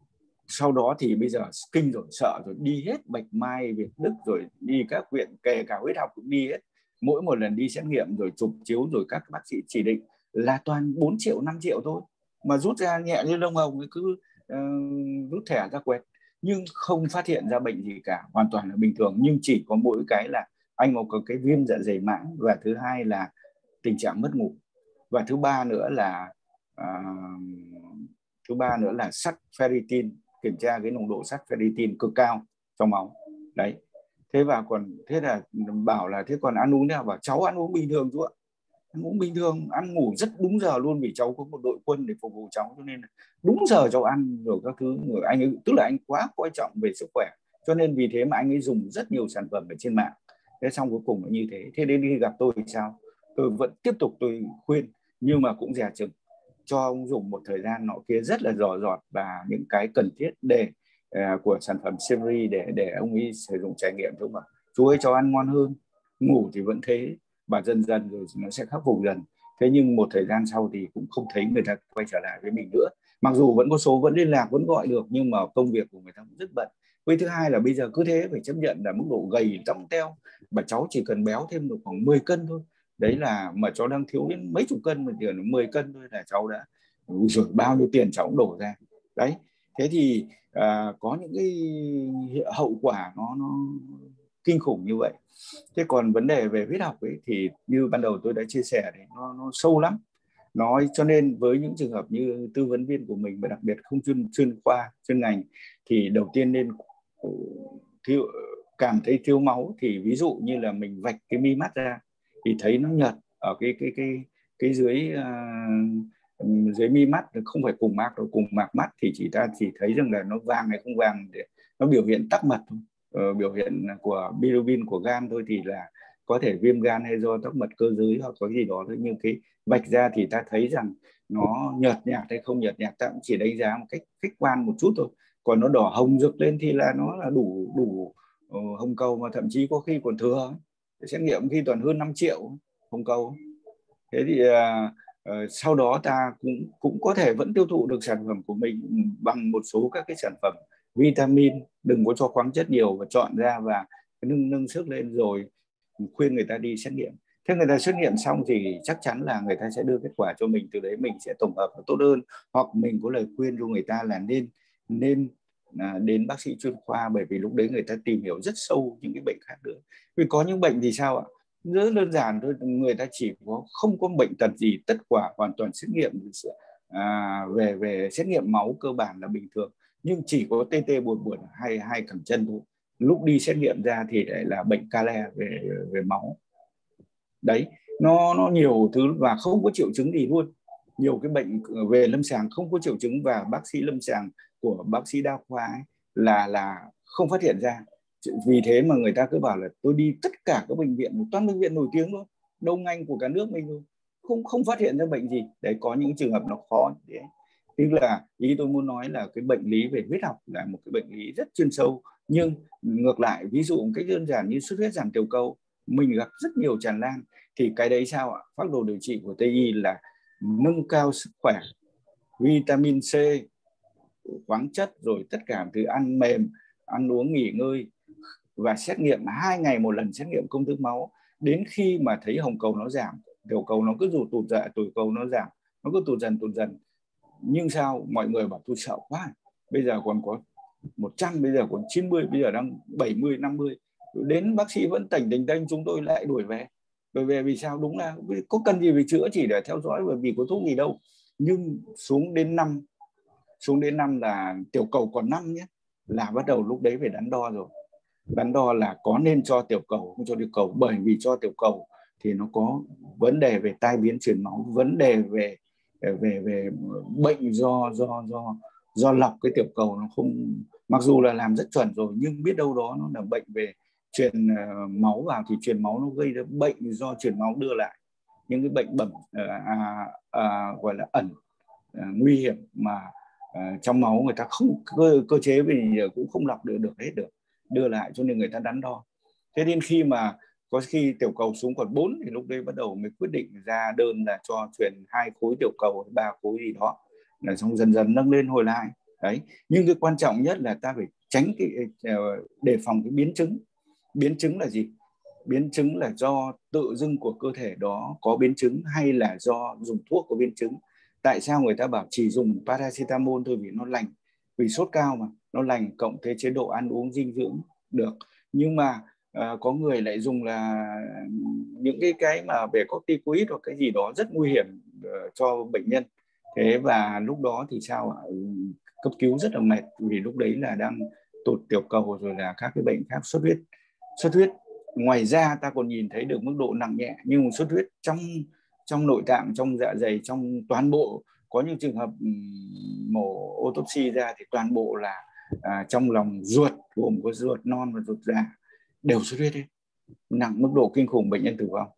Sau đó thì bây giờ kinh rồi, sợ rồi, đi hết Bạch Mai, Việt Đức, rồi đi các viện, kể cả huyết học cũng đi hết. Mỗi một lần đi xét nghiệm rồi chụp chiếu rồi các bác sĩ chỉ định là toàn bốn triệu, năm triệu thôi, mà rút ra nhẹ như lông hồng, cứ uh, rút thẻ ra quẹt, nhưng không phát hiện ra bệnh gì cả, hoàn toàn là bình thường. Nhưng chỉ có mỗi cái là anh có cái viêm dạ dày mãn, và thứ hai là tình trạng mất ngủ, và thứ ba nữa là uh, thứ ba nữa là sắt ferritin, kiểm tra cái nồng độ sắt ferritin cực cao trong máu đấy. Thế và còn thế là bảo là thế còn ăn uống nào, bảo cháu ăn uống bình thường chú ạ, ăn uống bình thường, ăn ngủ rất đúng giờ luôn, vì cháu có một đội quân để phục vụ cháu, cho nên là đúng giờ cháu ăn rồi các thứ. Người anh ấy, tức là anh quá coi trọng về sức khỏe, cho nên vì thế mà anh ấy dùng rất nhiều sản phẩm ở trên mạng. Thế xong cuối cùng là như thế. Thế đến khi gặp tôi thì sao? Tôi vẫn tiếp tục tôi khuyên, nhưng mà cũng dè chừng, cho ông dùng một thời gian nọ kia rất là dò dọt và những cái cần thiết để uh, của sản phẩm Severi để để ông ấy sử dụng trải nghiệm thôi mà. Chú ơi cho ăn ngon hơn, ngủ thì vẫn thế, và dần dần rồi nó sẽ khắc phục dần. Thế nhưng một thời gian sau thì cũng không thấy người ta quay trở lại với mình nữa. Mặc dù vẫn có số, vẫn liên lạc, vẫn gọi được, nhưng mà công việc của người ta cũng rất bận. Với thứ hai là bây giờ cứ thế phải chấp nhận là mức độ gầy tông teo, và cháu chỉ cần béo thêm được khoảng mười cân thôi. Đấy là mà cháu đang thiếu đến mấy chục cân, mà tiền mười cân thôi là cháu đã rồi bao nhiêu tiền cháu cũng đổ ra. Đấy, thế thì à, có những cái hậu quả nó nó kinh khủng như vậy. Thế còn vấn đề về huyết học ấy thì như ban đầu tôi đã chia sẻ thì nó, nó sâu lắm. Nói cho nên với những trường hợp như tư vấn viên của mình, và đặc biệt không chuyên chuyên khoa, chuyên ngành, thì đầu tiên nên thiếu, cảm thấy thiếu máu thì ví dụ như là mình vạch cái mi mắt ra thì thấy nó nhợt ở cái cái cái cái dưới uh, dưới mi mắt, không phải cùng mạc đâu, cùng mạc mắt thì chỉ ta chỉ thấy rằng là nó vàng hay không vàng, để nó biểu hiện tắc mật thôi. Uh, biểu hiện của bilirubin của gan thôi thì là có thể viêm gan hay do tắc mật cơ dưới hoặc có gì đó thôi. Nhưng cái vạch ra thì ta thấy rằng nó nhợt nhạt hay không nhợt nhạt, ta cũng chỉ đánh giá một cách khách quan một chút thôi. Còn nó đỏ hồng rực lên thì là nó là đủ đủ uh, hồng cầu, mà thậm chí có khi còn thừa. Xét nghiệm khi toàn hơn năm triệu hồng cầu. Thế thì uh, uh, sau đó ta cũng cũng có thể vẫn tiêu thụ được sản phẩm của mình bằng một số các cái sản phẩm vitamin, đừng có cho khoáng chất nhiều, và chọn ra và nâng nâng sức lên, rồi khuyên người ta đi xét nghiệm. Thế người ta xét nghiệm xong thì chắc chắn là người ta sẽ đưa kết quả cho mình, từ đấy mình sẽ tổng hợp tốt hơn, hoặc mình có lời khuyên cho người ta là nên nên à, đến bác sĩ chuyên khoa, bởi vì lúc đấy người ta tìm hiểu rất sâu những cái bệnh khác nữa. Vì có những bệnh thì sao ạ? Rất đơn giản thôi, người ta chỉ có không có bệnh tật gì, tất cả hoàn toàn xét nghiệm à, về về xét nghiệm máu cơ bản là bình thường, nhưng chỉ có tê tê buồn buồn hay hay cẳng chân thôi. Lúc đi xét nghiệm ra thì lại là bệnh Kale về về máu. Đấy, nó nó nhiều thứ và không có triệu chứng gì luôn. Nhiều cái bệnh về lâm sàng không có triệu chứng, và bác sĩ lâm sàng của bác sĩ đa khoa ấy là là không phát hiện ra. Vì thế mà người ta cứ bảo là tôi đi tất cả các bệnh viện, toàn bệnh viện nổi tiếng luôn, đầu ngành của cả nước mình luôn, không không phát hiện ra bệnh gì. Đấy, có những trường hợp nó khó. Đấy, tức là ý tôi muốn nói là cái bệnh lý về huyết học là một cái bệnh lý rất chuyên sâu, Nhưng ngược lại, ví dụ một cách đơn giản như xuất huyết giảm tiểu cầu, mình gặp rất nhiều tràn lan, thì cái đấy sao ạ? Phác đồ điều trị của Tây y là nâng cao sức khỏe, vitamin C, khoáng chất, rồi tất cả từ ăn mềm, ăn uống, nghỉ ngơi, và xét nghiệm hai ngày một lần, xét nghiệm công thức máu, đến khi mà thấy hồng cầu nó giảm, tiểu cầu nó cứ rụt tụt dậy, tiểu cầu nó giảm, nó cứ tụt dần tụt dần. Nhưng sao mọi người bảo tôi sợ quá, bây giờ còn có một trăm, bây giờ còn chín mươi, bây giờ đang bảy mươi, năm mươi, đến bác sĩ vẫn tành tành tanh, chúng tôi lại đuổi về. Đuổi về vì sao? Đúng là có cần gì phải chữa, chỉ để theo dõi, bởi vì có thuốc gì đâu. Nhưng xuống đến năm, xuống đến năm là tiểu cầu còn năm nhé, là bắt đầu lúc đấy phải đắn đo rồi. Đắn đo là có nên cho tiểu cầu không cho tiểu cầu, bởi vì cho tiểu cầu thì nó có vấn đề về tai biến truyền máu, vấn đề về về về bệnh do do do do lọc cái tiểu cầu nó không, mặc dù là làm rất chuẩn rồi, nhưng biết đâu đó nó là bệnh về truyền uh, máu vào, thì truyền máu nó gây ra bệnh do truyền máu đưa lại những cái bệnh bẩm uh, à, à, gọi là ẩn uh, nguy hiểm mà uh, trong máu người ta không cơ, cơ chế vì cũng không lọc được được hết được, đưa lại, cho nên người ta đắn đo. Thế nên khi mà có khi tiểu cầu xuống còn bốn thì lúc đấy bắt đầu mới quyết định ra đơn là cho truyền hai khối tiểu cầu, ba khối gì đó, là xong dần dần nâng lên hồi lại. Đấy, nhưng cái quan trọng nhất là ta phải tránh cái đề phòng cái biến chứng. Biến chứng là gì? Biến chứng là do tự dưng của cơ thể đó có biến chứng, hay là do dùng thuốc có biến chứng. Tại sao người ta bảo chỉ dùng paracetamol thôi? Vì nó lành, vì sốt cao mà, nó lành, cộng thêm chế độ ăn uống dinh dưỡng được. Nhưng mà à, có người lại dùng là những cái cái mà về corticoid hoặc cái gì đó rất nguy hiểm uh, cho bệnh nhân. Thế và lúc đó thì sao ạ? Cấp cứu rất là mệt, vì lúc đấy là đang tụt tiểu cầu, rồi là các cái bệnh khác, xuất huyết. Xuất huyết ngoài ra ta còn nhìn thấy được mức độ nặng nhẹ, nhưng xuất huyết trong trong nội tạng, trong dạ dày, trong toàn bộ, có những trường hợp mổ autopsy ra thì toàn bộ là à, trong lòng ruột, gồm có ruột non và ruột già, đều xuất huyết hết, nặng mức độ kinh khủng, bệnh nhân tử vong.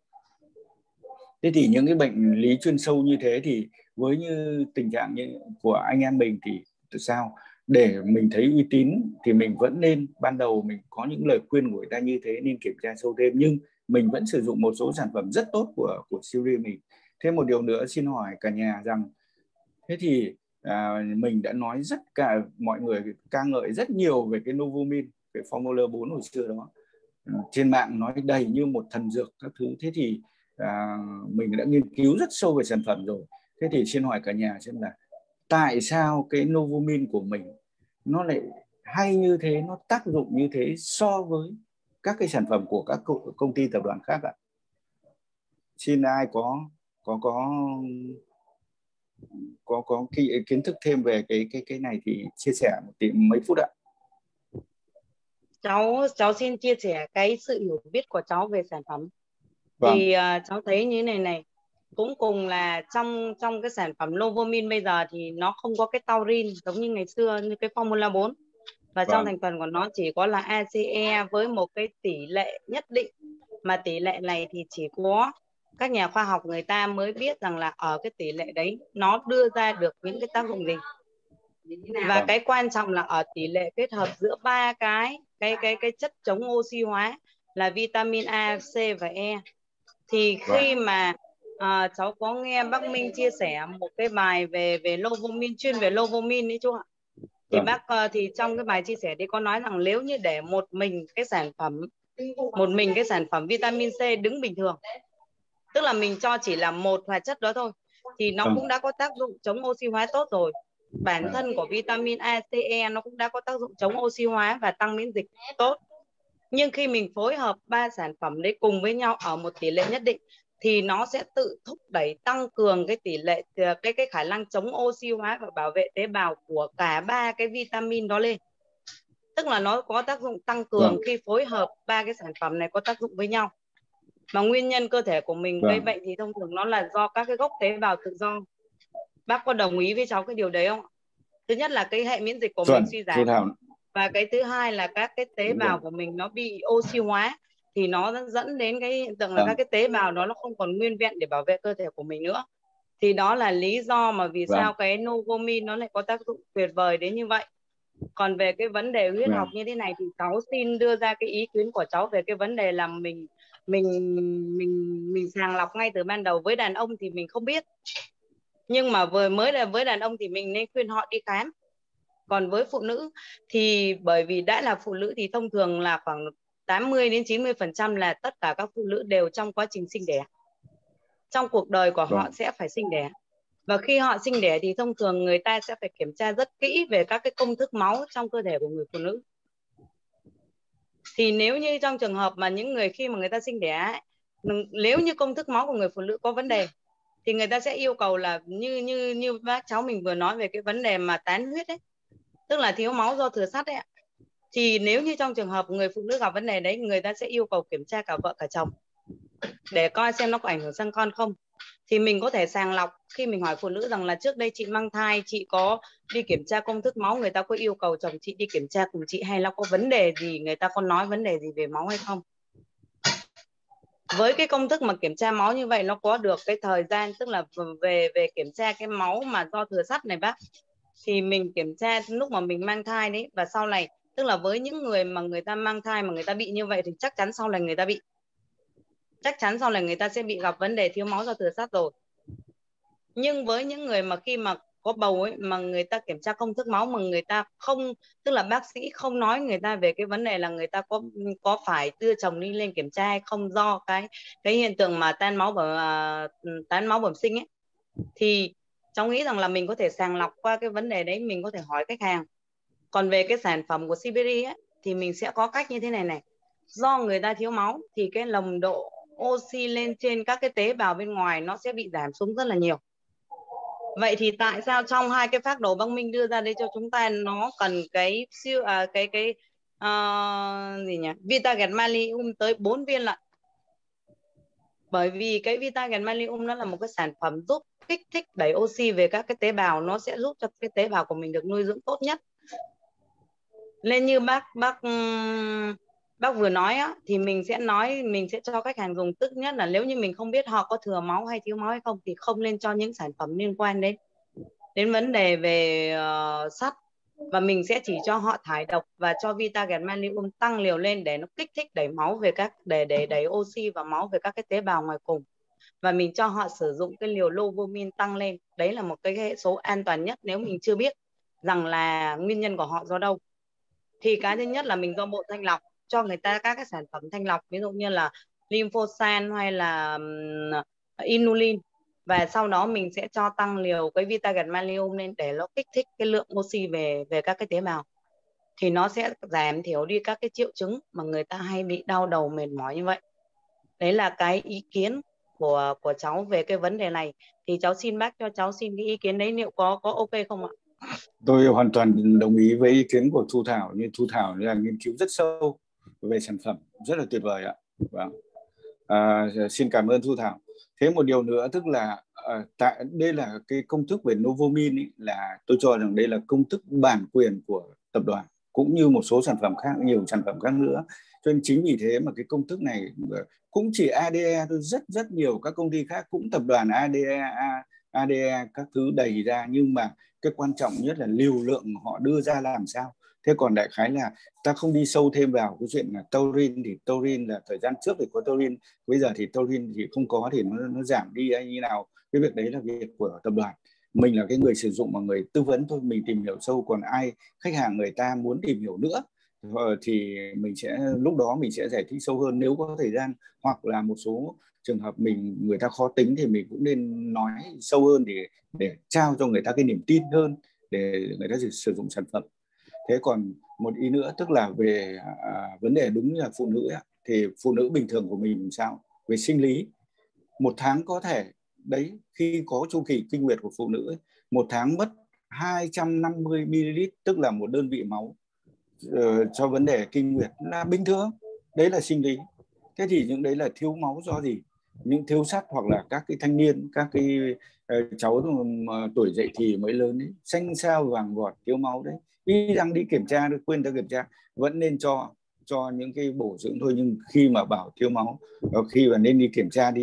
Thế thì những cái bệnh lý chuyên sâu như thế thì với như tình trạng như của anh em mình thì từ sao để mình thấy uy tín thì mình vẫn nên, ban đầu mình có những lời khuyên của người ta như thế, nên kiểm tra sâu thêm, nhưng mình vẫn sử dụng một số sản phẩm rất tốt của của series mình. Thêm một điều nữa xin hỏi cả nhà rằng, thế thì à, mình đã nói rất cả mọi người ca ngợi rất nhiều về cái Novomin, cái Formula bốn hồi xưa đó, trên mạng nói đầy như một thần dược các thứ. Thế thì à, mình đã nghiên cứu rất sâu về sản phẩm rồi. Thế thì xin hỏi cả nhà xem là tại sao cái Novomin của mình nó lại hay như thế, nó tác dụng như thế so với các cái sản phẩm của các công ty tập đoàn khác ạ? Xin ai có có có có có cái kiến thức thêm về cái cái cái này thì chia sẻ một tí mấy phút ạ. Cháu cháu xin chia sẻ cái sự hiểu biết của cháu về sản phẩm. Vâng. Thì uh, cháu thấy như này này, cũng cùng là trong trong cái sản phẩm Novomin bây giờ thì nó không có cái taurin giống như ngày xưa như cái Formula bốn, và vâng. Trong thành phần của nó chỉ có là a xê e với một cái tỷ lệ nhất định, mà tỷ lệ này thì chỉ có các nhà khoa học người ta mới biết rằng là ở cái tỷ lệ đấy nó đưa ra được những cái tác dụng gì. Và cái quan trọng là ở tỷ lệ kết hợp giữa ba cái cái cái cái chất chống oxy hóa là vitamin A, C và E. Thì khi mà à, cháu có nghe bác Minh chia sẻ một cái bài về về Novomin, chuyên về Novomin đấy chú ạ. Thì bác thì trong cái bài chia sẻ đấy có nói rằng nếu như để một mình cái sản phẩm một mình cái sản phẩm vitamin C đứng bình thường, tức là mình cho chỉ là một hoạt chất đó thôi, thì nó cũng đã có tác dụng chống oxy hóa tốt rồi. Bản thân của vitamin A, C, E nó cũng đã có tác dụng chống oxy hóa và tăng miễn dịch tốt. Nhưng khi mình phối hợp ba sản phẩm đấy cùng với nhau ở một tỷ lệ nhất định thì nó sẽ tự thúc đẩy, tăng cường cái tỷ lệ cái cái khả năng chống oxy hóa và bảo vệ tế bào của cả ba cái vitamin đó lên. Tức là nó có tác dụng tăng cường vâng. Khi phối hợp ba cái sản phẩm này có tác dụng với nhau. Mà nguyên nhân cơ thể của mình vâng. Gây bệnh thì thông thường nó là do các cái gốc tế bào tự do. Bác có đồng ý với cháu cái điều đấy không? Thứ nhất là cái hệ miễn dịch của Chuẩn, mình suy giảm. Và cái thứ hai là các cái tế Đúng bào rồi. Của mình nó bị oxy hóa, thì nó dẫn đến cái hiện tượng là vâng. Các cái tế bào đó nó không còn nguyên vẹn để bảo vệ cơ thể của mình nữa. Thì đó là lý do mà vì vâng. Sao cái Novomin nó lại có tác dụng tuyệt vời đến như vậy. Còn về cái vấn đề huyết Vâng. học như thế này thì cháu xin đưa ra cái ý kiến của cháu về cái vấn đề là mình mình mình mình sàng lọc ngay từ ban đầu. Với đàn ông thì mình không biết, nhưng mà vừa mới là với đàn ông thì mình nên khuyên họ đi khám. Còn với phụ nữ thì bởi vì đã là phụ nữ thì thông thường là khoảng tám mươi đến chín mươi phần trăm là tất cả các phụ nữ đều trong quá trình sinh đẻ. Trong cuộc đời của họ Vâng. sẽ phải sinh đẻ. Và khi họ sinh đẻ thì thông thường người ta sẽ phải kiểm tra rất kỹ về các cái công thức máu trong cơ thể của người phụ nữ. Thì nếu như trong trường hợp mà những người khi mà người ta sinh đẻ, nếu như công thức máu của người phụ nữ có vấn đề thì người ta sẽ yêu cầu là như như như bác cháu mình vừa nói về cái vấn đề mà tán huyết ấy, tức là thiếu máu do thừa sắt ấy. Thì nếu như trong trường hợp người phụ nữ gặp vấn đề đấy, người ta sẽ yêu cầu kiểm tra cả vợ cả chồng để coi xem nó có ảnh hưởng sang con không. Thì mình có thể sàng lọc khi mình hỏi phụ nữ rằng là trước đây chị mang thai, chị có đi kiểm tra công thức máu, người ta có yêu cầu chồng chị đi kiểm tra cùng chị, hay là có vấn đề gì, người ta có nói vấn đề gì về máu hay không. Với cái công thức mà kiểm tra máu như vậy nó có được cái thời gian, tức là về về kiểm tra cái máu mà do thừa sắt này bác, thì mình kiểm tra lúc mà mình mang thai đấy, và sau này tức là với những người mà người ta mang thai mà người ta bị như vậy thì chắc chắn sau này người ta bị chắc chắn sau này người ta sẽ bị gặp vấn đề thiếu máu do thừa sắt rồi. Nhưng với những người mà khi mà có bầu ấy, mà người ta kiểm tra công thức máu mà người ta không, tức là bác sĩ không nói người ta về cái vấn đề là người ta có có phải đưa chồng đi lên kiểm tra hay không, do cái cái hiện tượng mà tan máu bẩm uh, tán máu bẩm sinh ấy, thì cháu nghĩ rằng là mình có thể sàng lọc qua cái vấn đề đấy, mình có thể hỏi khách hàng. Còn về cái sản phẩm của Siberi ấy, thì mình sẽ có cách như thế này này. Do người ta thiếu máu thì cái nồng độ oxy lên trên các cái tế bào bên ngoài nó sẽ bị giảm xuống rất là nhiều. Vậy thì tại sao trong hai cái phác đồ bác Minh đưa ra đây cho chúng ta nó cần cái siêu à, cái cái uh, gì nhỉ? Vitagen Malium tới bốn viên lận. Bởi vì cái Vitagen Malium nó là một cái sản phẩm giúp kích thích đẩy oxy về các cái tế bào, nó sẽ giúp cho cái tế bào của mình được nuôi dưỡng tốt nhất. Nên như bác bác bác vừa nói á, thì mình sẽ nói mình sẽ cho khách hàng dùng, tức nhất là nếu như mình không biết họ có thừa máu hay thiếu máu hay không thì không nên cho những sản phẩm liên quan đến đến vấn đề về uh, sắt, và mình sẽ chỉ cho họ thải độc và cho Vitagen Malium tăng liều lên để nó kích thích đẩy máu về các để để đẩy oxy và máu về các cái tế bào ngoài cùng, và mình cho họ sử dụng cái liều Lovomin tăng lên. Đấy là một cái hệ số an toàn nhất nếu mình chưa biết rằng là nguyên nhân của họ do đâu. Thì cái thứ nhất là mình do bộ thanh lọc cho người ta các cái sản phẩm thanh lọc, ví dụ như là lymphosan hay là um, inulin, và sau đó mình sẽ cho tăng liều cái Vitagen Malium lên để nó kích thích cái lượng oxy về về các cái tế bào, thì nó sẽ giảm thiểu đi các cái triệu chứng mà người ta hay bị đau đầu mệt mỏi như vậy. Đấy là cái ý kiến của của cháu về cái vấn đề này, thì cháu xin bác cho cháu xin cái ý kiến đấy liệu có có ok không ạ? Tôi hoàn toàn đồng ý với ý kiến của Thu Thảo, nhưng Thu Thảo là nghiên cứu rất sâu về sản phẩm, rất là tuyệt vời ạ. Vâng. À, xin cảm ơn Thu Thảo. Thế một điều nữa, tức là à, tại đây là cái công thức về Novomin ý, là tôi cho rằng đây là công thức bản quyền của tập đoàn, cũng như một số sản phẩm khác, nhiều sản phẩm khác nữa. Cho nên chính vì thế mà cái công thức này cũng chỉ a đê e thôi, rất rất nhiều các công ty khác cũng tập đoàn a đê e, a đê e các thứ đầy ra, nhưng mà cái quan trọng nhất là liều lượng họ đưa ra làm sao. Thế còn đại khái là ta không đi sâu thêm vào cái chuyện là taurin, thì taurin là thời gian trước thì có taurin, bây giờ thì taurin thì không có, thì nó, nó giảm đi hay như nào. Cái việc đấy là việc của tập đoàn. Mình là cái người sử dụng mà người tư vấn thôi, mình tìm hiểu sâu. Còn ai khách hàng người ta muốn tìm hiểu nữa thì mình sẽ lúc đó mình sẽ giải thích sâu hơn nếu có thời gian, hoặc là một số trường hợp mình người ta khó tính thì mình cũng nên nói sâu hơn để để trao cho người ta cái niềm tin hơn để người ta sử dụng sản phẩm. Thế còn một ý nữa, tức là về à, vấn đề đúng là phụ nữ ấy, thì phụ nữ bình thường của mình làm sao về sinh lý, một tháng có thể đấy, khi có chu kỳ kinh nguyệt của phụ nữ ấy, một tháng mất hai trăm năm mươi mi-li-lít, tức là một đơn vị máu uh, cho vấn đề kinh nguyệt là bình thường, đấy là sinh lý. Thế thì những đấy là thiếu máu do gì? Những thiếu sắt, hoặc là các cái thanh niên, các cái uh, cháu uh, tuổi dậy thì mới lớn ấy, xanh xao vàng vọt thiếu máu đấy, đi đang đi kiểm tra, được quên ta kiểm tra, vẫn nên cho cho những cái bổ dưỡng thôi. Nhưng khi mà bảo thiếu máu, khi mà nên đi kiểm tra đi,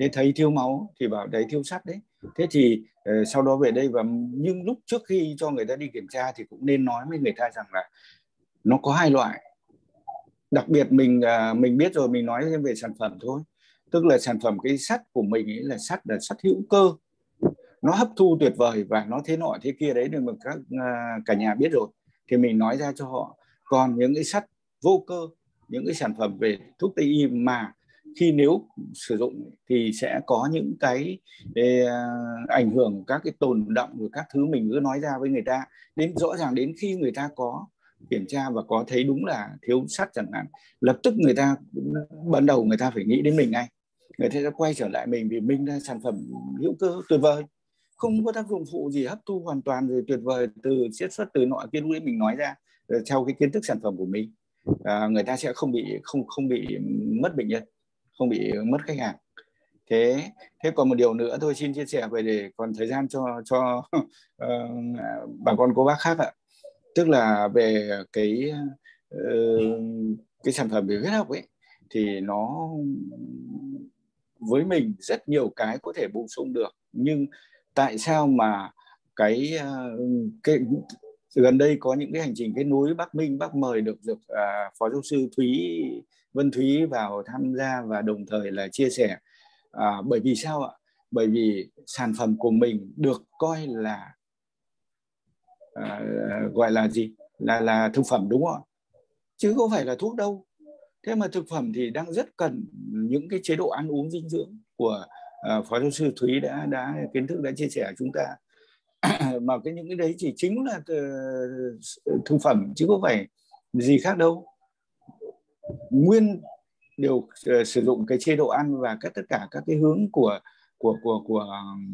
thế thấy thiếu máu thì bảo đấy thiếu sắt đấy. Thế thì uh, sau đó về đây, và nhưng lúc trước khi cho người ta đi kiểm tra thì cũng nên nói với người ta rằng là nó có hai loại. Đặc biệt mình uh, mình biết rồi, mình nói về sản phẩm thôi. Tức là sản phẩm cái sắt của mình ấy là sắt là sắt hữu cơ, nó hấp thu tuyệt vời và nó thế nọ thế kia đấy, nên mà các uh, cả nhà biết rồi thì mình nói ra cho họ. Còn những cái sắt vô cơ, những cái sản phẩm về thuốc Tây y mà khi nếu sử dụng thì sẽ có những cái để, uh, ảnh hưởng các cái tồn đọng rồi các thứ, mình cứ nói ra với người ta. Đến rõ ràng đến khi người ta có kiểm tra và có thấy đúng là thiếu sắt chẳng hạn, lập tức người ta ban đầu người ta phải nghĩ đến mình ngay, người ta sẽ quay trở lại mình, vì mình là sản phẩm hữu cơ tuyệt vời, không có tác dụng phụ gì, hấp thu hoàn toàn rồi, tuyệt vời, từ chiết xuất từ nọ kia, lúc ấy mình nói ra theo cái kiến thức sản phẩm của mình, à, người ta sẽ không bị không không bị mất bệnh nhân, không bị mất khách hàng. Thế thế còn một điều nữa tôi xin chia sẻ về để còn thời gian cho cho uh, bà con cô bác khác ạ. Tức là về cái uh, cái sản phẩm về huyết học ấy thì nó với mình rất nhiều cái có thể bổ sung được, nhưng tại sao mà cái cái gần đây có những cái hành trình kết nối Bắc Minh, bác mời được được uh, phó giáo sư Thúy Vân Thúy vào tham gia và đồng thời là chia sẻ. À, bởi vì sao ạ? Bởi vì sản phẩm của mình được coi là à, gọi là gì? Là là thực phẩm, đúng không ạ? Chứ không phải là thuốc đâu. Thế mà thực phẩm thì đang rất cần những cái chế độ ăn uống dinh dưỡng của uh, phó giáo sư Thúy đã đã kiến thức đã chia sẻ chúng ta. Mà cái những cái đấy chỉ chính là uh, thực phẩm chứ không phải gì khác đâu. Nguyên đều uh, sử dụng cái chế độ ăn và các tất cả các cái hướng của của của của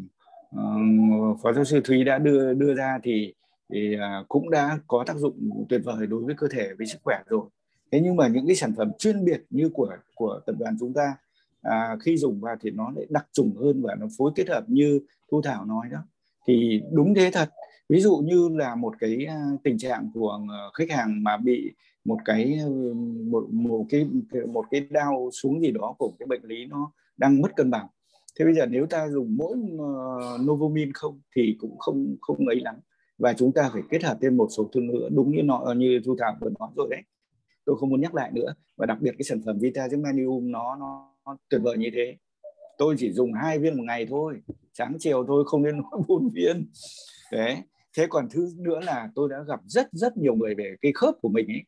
uh, phó giáo sư Thúy đã đưa đưa ra thì, thì uh, cũng đã có tác dụng tuyệt vời đối với cơ thể, với sức khỏe rồi. Thế nhưng mà những cái sản phẩm chuyên biệt như của của tập đoàn chúng ta, à, khi dùng vào thì nó lại đặc trùng hơn và nó phối kết hợp như Thu Thảo nói đó, thì đúng thế thật. Ví dụ như là một cái tình trạng của khách hàng mà bị một cái một, một cái một cái đau xuống gì đó của cái bệnh lý nó đang mất cân bằng. Thế bây giờ nếu ta dùng mỗi uh, Novomin không thì cũng không không ấy lắm, và chúng ta phải kết hợp thêm một số thứ nữa, đúng như nó như Thu Thảo vừa nói rồi đấy, tôi không muốn nhắc lại nữa. Và đặc biệt cái sản phẩm Vita Germanium nó, nó nó tuyệt vời như thế. Tôi chỉ dùng hai viên một ngày thôi, sáng chiều thôi, không nên bốn viên đấy. Thế còn thứ nữa là tôi đã gặp rất rất nhiều người về cái khớp của mình ấy.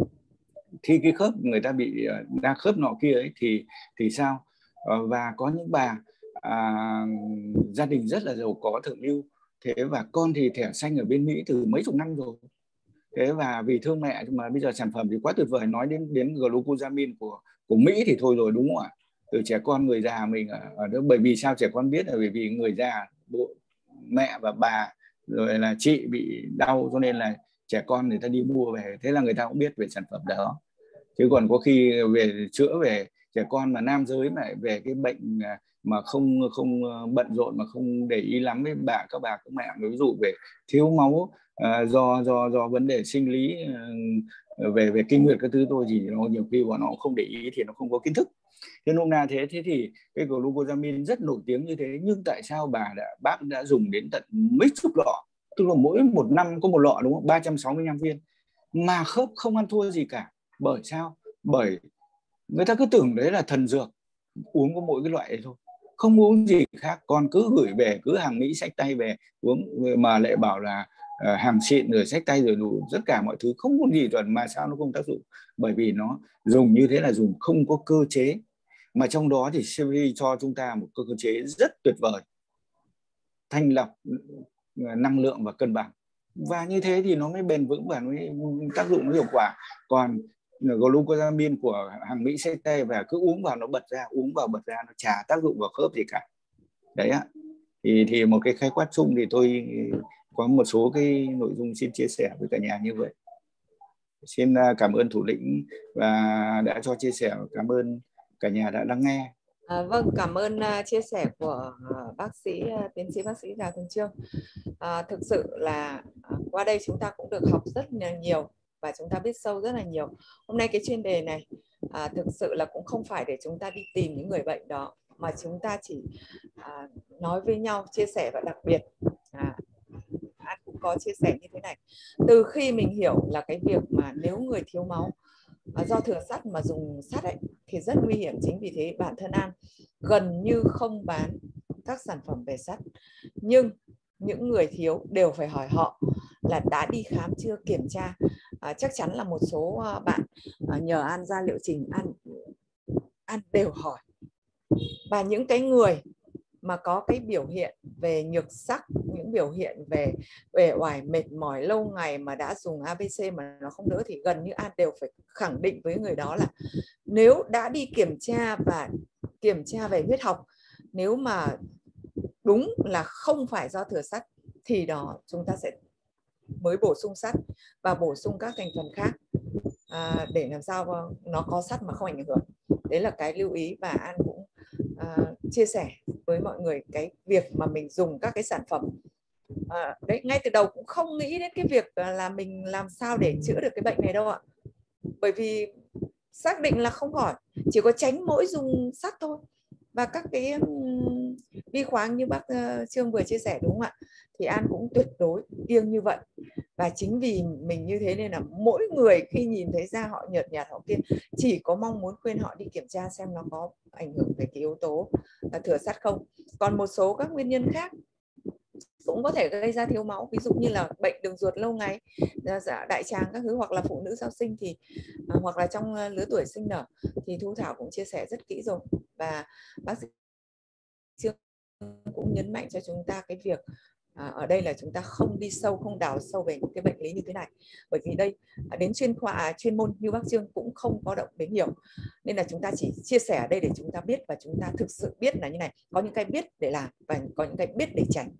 Khi cái khớp người ta bị đa khớp nọ kia ấy thì thì sao? Và có những bà à, gia đình rất là giàu có, thượng lưu, thế và con thì thẻ xanh ở bên Mỹ từ mấy chục năm rồi. Thế và vì thương mẹ mà bây giờ sản phẩm thì quá tuyệt vời. Nói đến đến glucosamine của của Mỹ thì thôi rồi, đúng không ạ? Từ trẻ con, người già mình ở, ở đó. Bởi vì sao trẻ con biết là bởi vì người già, bố, mẹ và bà rồi là chị bị đau, cho nên là trẻ con người ta đi mua về, thế là người ta cũng biết về sản phẩm đó. Chứ còn có khi về chữa về trẻ con mà nam giới mà về cái bệnh mà không không bận rộn mà không để ý lắm với bà các bà các mẹ, ví dụ về thiếu máu uh, do do do vấn đề sinh lý uh, về về kinh nguyệt các thứ, tôi thì nó nhiều khi bọn nó không để ý thì nó không có kiến thức. Thế nôm na thế thế thì cái glucosamine rất nổi tiếng như thế, nhưng tại sao bà đã bác đã dùng đến tận mấy chục lọ, tức là mỗi một năm có một lọ, đúng không? ba trăm sáu mươi lăm viên mà khớp không ăn thua gì cả. Bởi sao? Bởi người ta cứ tưởng đấy là thần dược, uống có mỗi cái loại ấy thôi, không uống gì khác. Còn cứ gửi về, cứ hàng Mỹ xách tay về uống, mà lại bảo là uh, hàng xịn rồi xách tay rồi đủ tất cả mọi thứ, không có gì chuẩn, mà sao nó không tác dụng? Bởi vì nó dùng như thế là dùng không có cơ chế, mà trong đó thì xê vê cho chúng ta một cơ chế rất tuyệt vời, thanh lọc năng lượng và cân bằng, và như thế thì nó mới bền vững và nó mới tác dụng nó hiệu quả. Còn glucosamine của hàng Mỹ xách tay và cứ uống vào nó bật ra, uống vào bật ra, nó chả tác dụng vào khớp gì cả. Đấy ạ. Thì thì một cái khái quát chung thì tôi có một số cái nội dung xin chia sẻ với cả nhà như vậy. Xin cảm ơn thủ lĩnh và đã cho chia sẻ, cảm ơn cả nhà đã lắng nghe. À, vâng, cảm ơn uh, chia sẻ của uh, bác sĩ uh, tiến sĩ bác sĩ Đào Thành Chương. À, thực sự là uh, qua đây chúng ta cũng được học rất là nhiều và chúng ta biết sâu rất là nhiều. Hôm nay cái chuyên đề này uh, thực sự là cũng không phải để chúng ta đi tìm những người bệnh đó, mà chúng ta chỉ à, nói với nhau, chia sẻ. Và đặc biệt à, An cũng có chia sẻ như thế này. Từ khi mình hiểu là cái việc mà nếu người thiếu máu à, do thừa sắt mà dùng sắt ấy thì rất nguy hiểm. Chính vì thế bản thân An gần như không bán các sản phẩm về sắt. Nhưng những người thiếu đều phải hỏi họ là đã đi khám chưa, kiểm tra. À, chắc chắn là một số bạn à, nhờ An ra liệu trình, An, An đều hỏi. Và những cái người mà có cái biểu hiện về nhược sắc, những biểu hiện về uể oải, mệt mỏi lâu ngày mà đã dùng a bê xê mà nó không đỡ, thì gần như An đều phải khẳng định với người đó là nếu đã đi kiểm tra và kiểm tra về huyết học, nếu mà đúng là không phải do thừa sắt thì đó chúng ta sẽ mới bổ sung sắt và bổ sung các thành phần khác à, để làm sao nó có sắt mà không ảnh hưởng. Đấy là cái lưu ý, và An cũng à, chia sẻ với mọi người cái việc mà mình dùng các cái sản phẩm à, đấy ngay từ đầu cũng không nghĩ đến cái việc là mình làm sao để chữa được cái bệnh này đâu ạ. Bởi vì xác định là không khỏi, chỉ có tránh mỗi dùng sắt thôi. Và các cái um, vi khoáng như bác uh, Trương vừa chia sẻ đúng không ạ, thì An cũng tuyệt đối kiêng như vậy. Và chính vì mình như thế nên là mỗi người khi nhìn thấy da họ nhợt nhạt, họ kiêng, chỉ có mong muốn khuyên họ đi kiểm tra xem nó có ảnh hưởng về cái yếu tố uh, thừa sắt không. Còn một số các nguyên nhân khác cũng có thể gây ra thiếu máu, ví dụ như là bệnh đường ruột lâu ngày, đại tràng các thứ, hoặc là phụ nữ sau sinh thì à, hoặc là trong lứa tuổi sinh nở, thì Thu Thảo cũng chia sẻ rất kỹ rồi. Và bác sĩ Trương cũng nhấn mạnh cho chúng ta cái việc à, ở đây là chúng ta không đi sâu, không đào sâu về những cái bệnh lý như thế này, bởi vì đây đến chuyên khoa chuyên môn như bác Trương cũng không có động đến nhiều, nên là chúng ta chỉ chia sẻ ở đây để chúng ta biết, và chúng ta thực sự biết là như này, có những cái biết để làm và có những cái biết để tránh.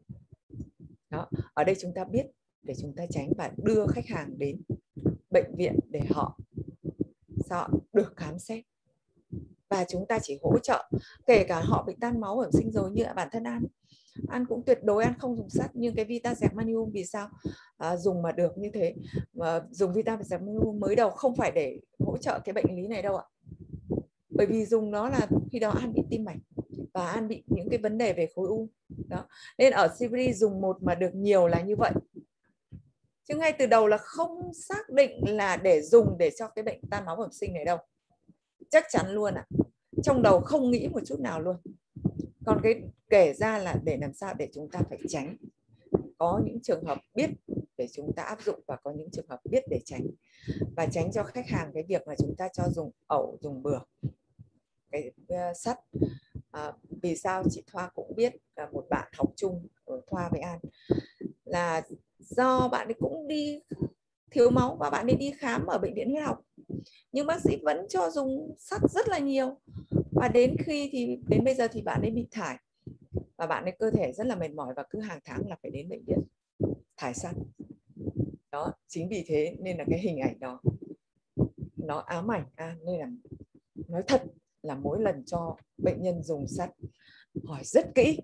Đó, ở đây chúng ta biết để chúng ta tránh và đưa khách hàng đến bệnh viện để họ sao được khám xét, và chúng ta chỉ hỗ trợ. Kể cả họ bị tan máu bẩm sinh rồi, như bản thân An An cũng tuyệt đối An không dùng sắt, nhưng cái Vitasec Magnesium vì sao à, dùng mà được như thế. Mà dùng Vitasec Magnesium mới đầu không phải để hỗ trợ cái bệnh lý này đâu ạ, bởi vì dùng nó là khi đó An bị tim mạch và An bị những cái vấn đề về khối u đó, nên ở xê bê đê dùng một mà được nhiều là như vậy, chứ ngay từ đầu là không xác định là để dùng để cho cái bệnh tan máu bẩm sinh này đâu, chắc chắn luôn ạ, trong đầu không nghĩ một chút nào luôn. Còn cái kể ra là để làm sao để chúng ta phải tránh, có những trường hợp biết để chúng ta áp dụng và có những trường hợp biết để tránh, và tránh cho khách hàng cái việc mà chúng ta cho dùng ẩu, dùng bừa cái uh, sắt. À, vì sao chị Thoa cũng biết, là một bạn học chung ở Thoa với An, là do bạn ấy cũng đi thiếu máu và bạn ấy đi khám ở bệnh viện huyết học, nhưng bác sĩ vẫn cho dùng sắt rất là nhiều, và đến khi thì đến bây giờ thì bạn ấy bị thải và bạn ấy cơ thể rất là mệt mỏi và cứ hàng tháng là phải đến bệnh viện thải sắt. Đó, chính vì thế nên là cái hình ảnh đó nó ám ảnh à, nên là nói thật là mỗi lần cho bệnh nhân dùng sắt hỏi rất kỹ,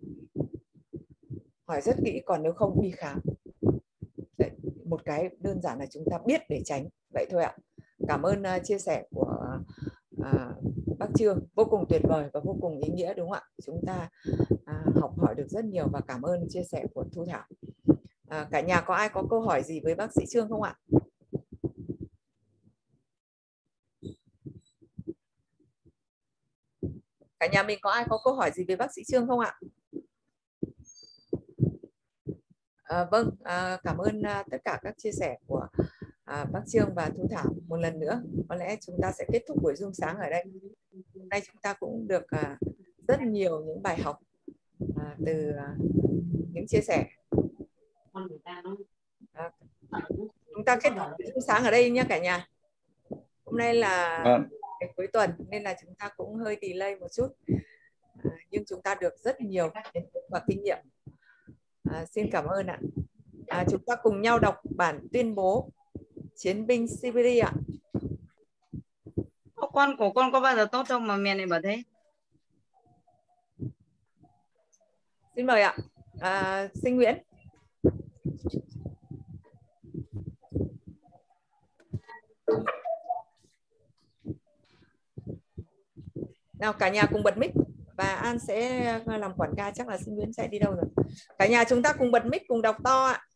hỏi rất kỹ, còn nếu không đi khám. Đấy, một cái đơn giản là chúng ta biết để tránh vậy thôi ạ. Cảm ơn uh, chia sẻ của uh, bác Trương, vô cùng tuyệt vời và vô cùng ý nghĩa đúng không ạ? Chúng ta uh, học hỏi được rất nhiều, và cảm ơn chia sẻ của Thu Thảo. Uh, cả nhà có ai có câu hỏi gì với bác sĩ Trương không ạ? Cả nhà mình có ai có câu hỏi gì về bác sĩ Trương không ạ? À, vâng, à, cảm ơn à, tất cả các chia sẻ của à, bác Trương và Thu Thảo. Một lần nữa, có lẽ chúng ta sẽ kết thúc buổi Zoom sáng ở đây. Hôm nay chúng ta cũng được à, rất nhiều những bài học à, từ à, những chia sẻ. À, chúng ta kết thúc buổi Zoom sáng ở đây nha cả nhà. Hôm nay là ngày cuối tuần nên là chúng ta cũng hơi delay một chút, à, nhưng chúng ta được rất nhiều kiến thức và kinh nghiệm. À, xin cảm ơn ạ. À, chúng ta cùng nhau đọc bản tuyên bố chiến binh Siberia ạ. Con của con có bao giờ tốt không mà mẹ này bảo thế? Xin mời ạ. À, Sinh Nguyễn. Nào cả nhà cùng bật mic. và An sẽ làm quản ca, chắc là sinh viên chạy đi đâu rồi. Cả nhà chúng ta cùng bật mic cùng đọc to ạ.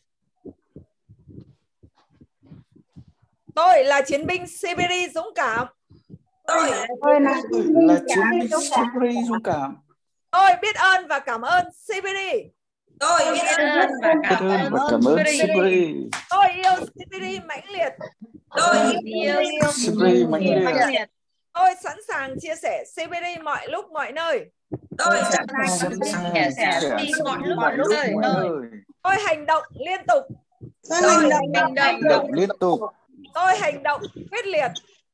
Tôi là chiến binh Siberia dũng cảm. Tôi Tôi là chiến binh Siberia dũng cảm. Tôi biết ơn và cảm ơn Siberia. tôi biết ơn và Biết cảm ơn và cảm ơn Siberia. Tôi yêu Siberia mãnh liệt. tôi yêu Siberia mãnh liệt. Tôi sẵn sàng chia sẻ Siberia mọi lúc mọi nơi. tôi sẵn Sẵn sàng sàng chia sẻ chia sẻ mọi lúc mọi lúc mọi mọi nơi. nơi. Tôi hành động liên tục. Tôi hành Hành động liên tục. Tôi hành động quyết liệt.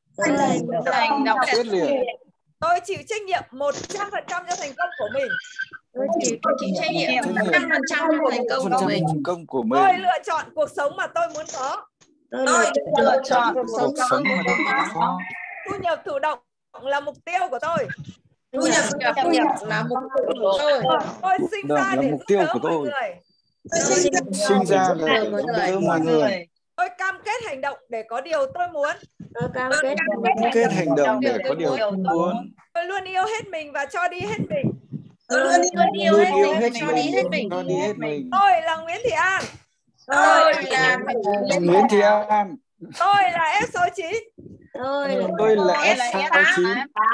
hành động Quyết liệt. Tôi chịu trách nhiệm một trăm phần trăm cho thành công của mình. tôi chịu trách nhiệm một trăm phần trăm cho thành công Phần của trăm mình. thành công của mình. Tôi lựa chọn cuộc sống mà tôi muốn có. Tôi lựa chọn cuộc sống Cuộc sống mà tôi muốn có. Thu nhập thụ động là mục tiêu của tôi. thu nhập thu nhập là mục tiêu của tôi. Tôi sinh Đó ra là để mục giúp tiêu đỡ của mọi tôi. người. Tôi Sinh ra là để mọi giúp người. đỡ mọi người. Tôi cam kết hành động để có điều tôi muốn. Tôi cam kết Kết hành động để có điều tôi muốn. Tôi luôn yêu hết mình và cho đi hết mình. tôi luôn yêu Luôn hết yêu mình hết và cho đi hết mình. cho đi hết mình. Tôi là Nguyễn Thị An. Tôi là Nguyễn Thị An. Tôi là F sáu chín. tôi là Tôi là S sáu chín.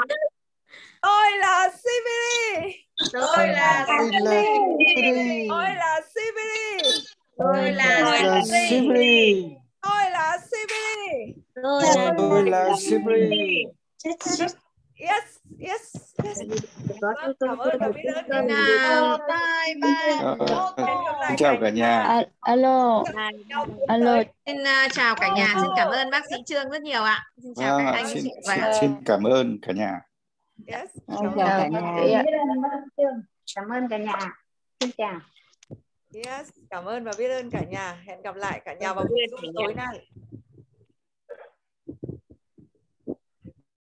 Tôi là Siberia. tôi là Tôi là Siberia. Tôi là Siberia. tôi là Tôi là Siberia. Tôi là Siberia. tôi là Tôi là Siberia. Yes, yes, yes. Vâng, cảm ơn và biết ơn cả nhà. nào. Bye bye. Ờ, Hẹn gặp lại Xin chào cả cả nhà. À, alo, nhau tuần alo, tới. Xin uh, chào cả nhà, xin cảm ơn bác sĩ Trương rất nhiều ạ. Xin chào Vâng các ạ, anh xin, chị xin, và xin cảm ơn cả nhà. Yes. chào Cảm ơn. cả nhà. Cảm ơn cả nhà. Xin chào. Yes, cảm ơn và biết ơn cả nhà. Hẹn gặp lại cả nhà vào buổi tối nay.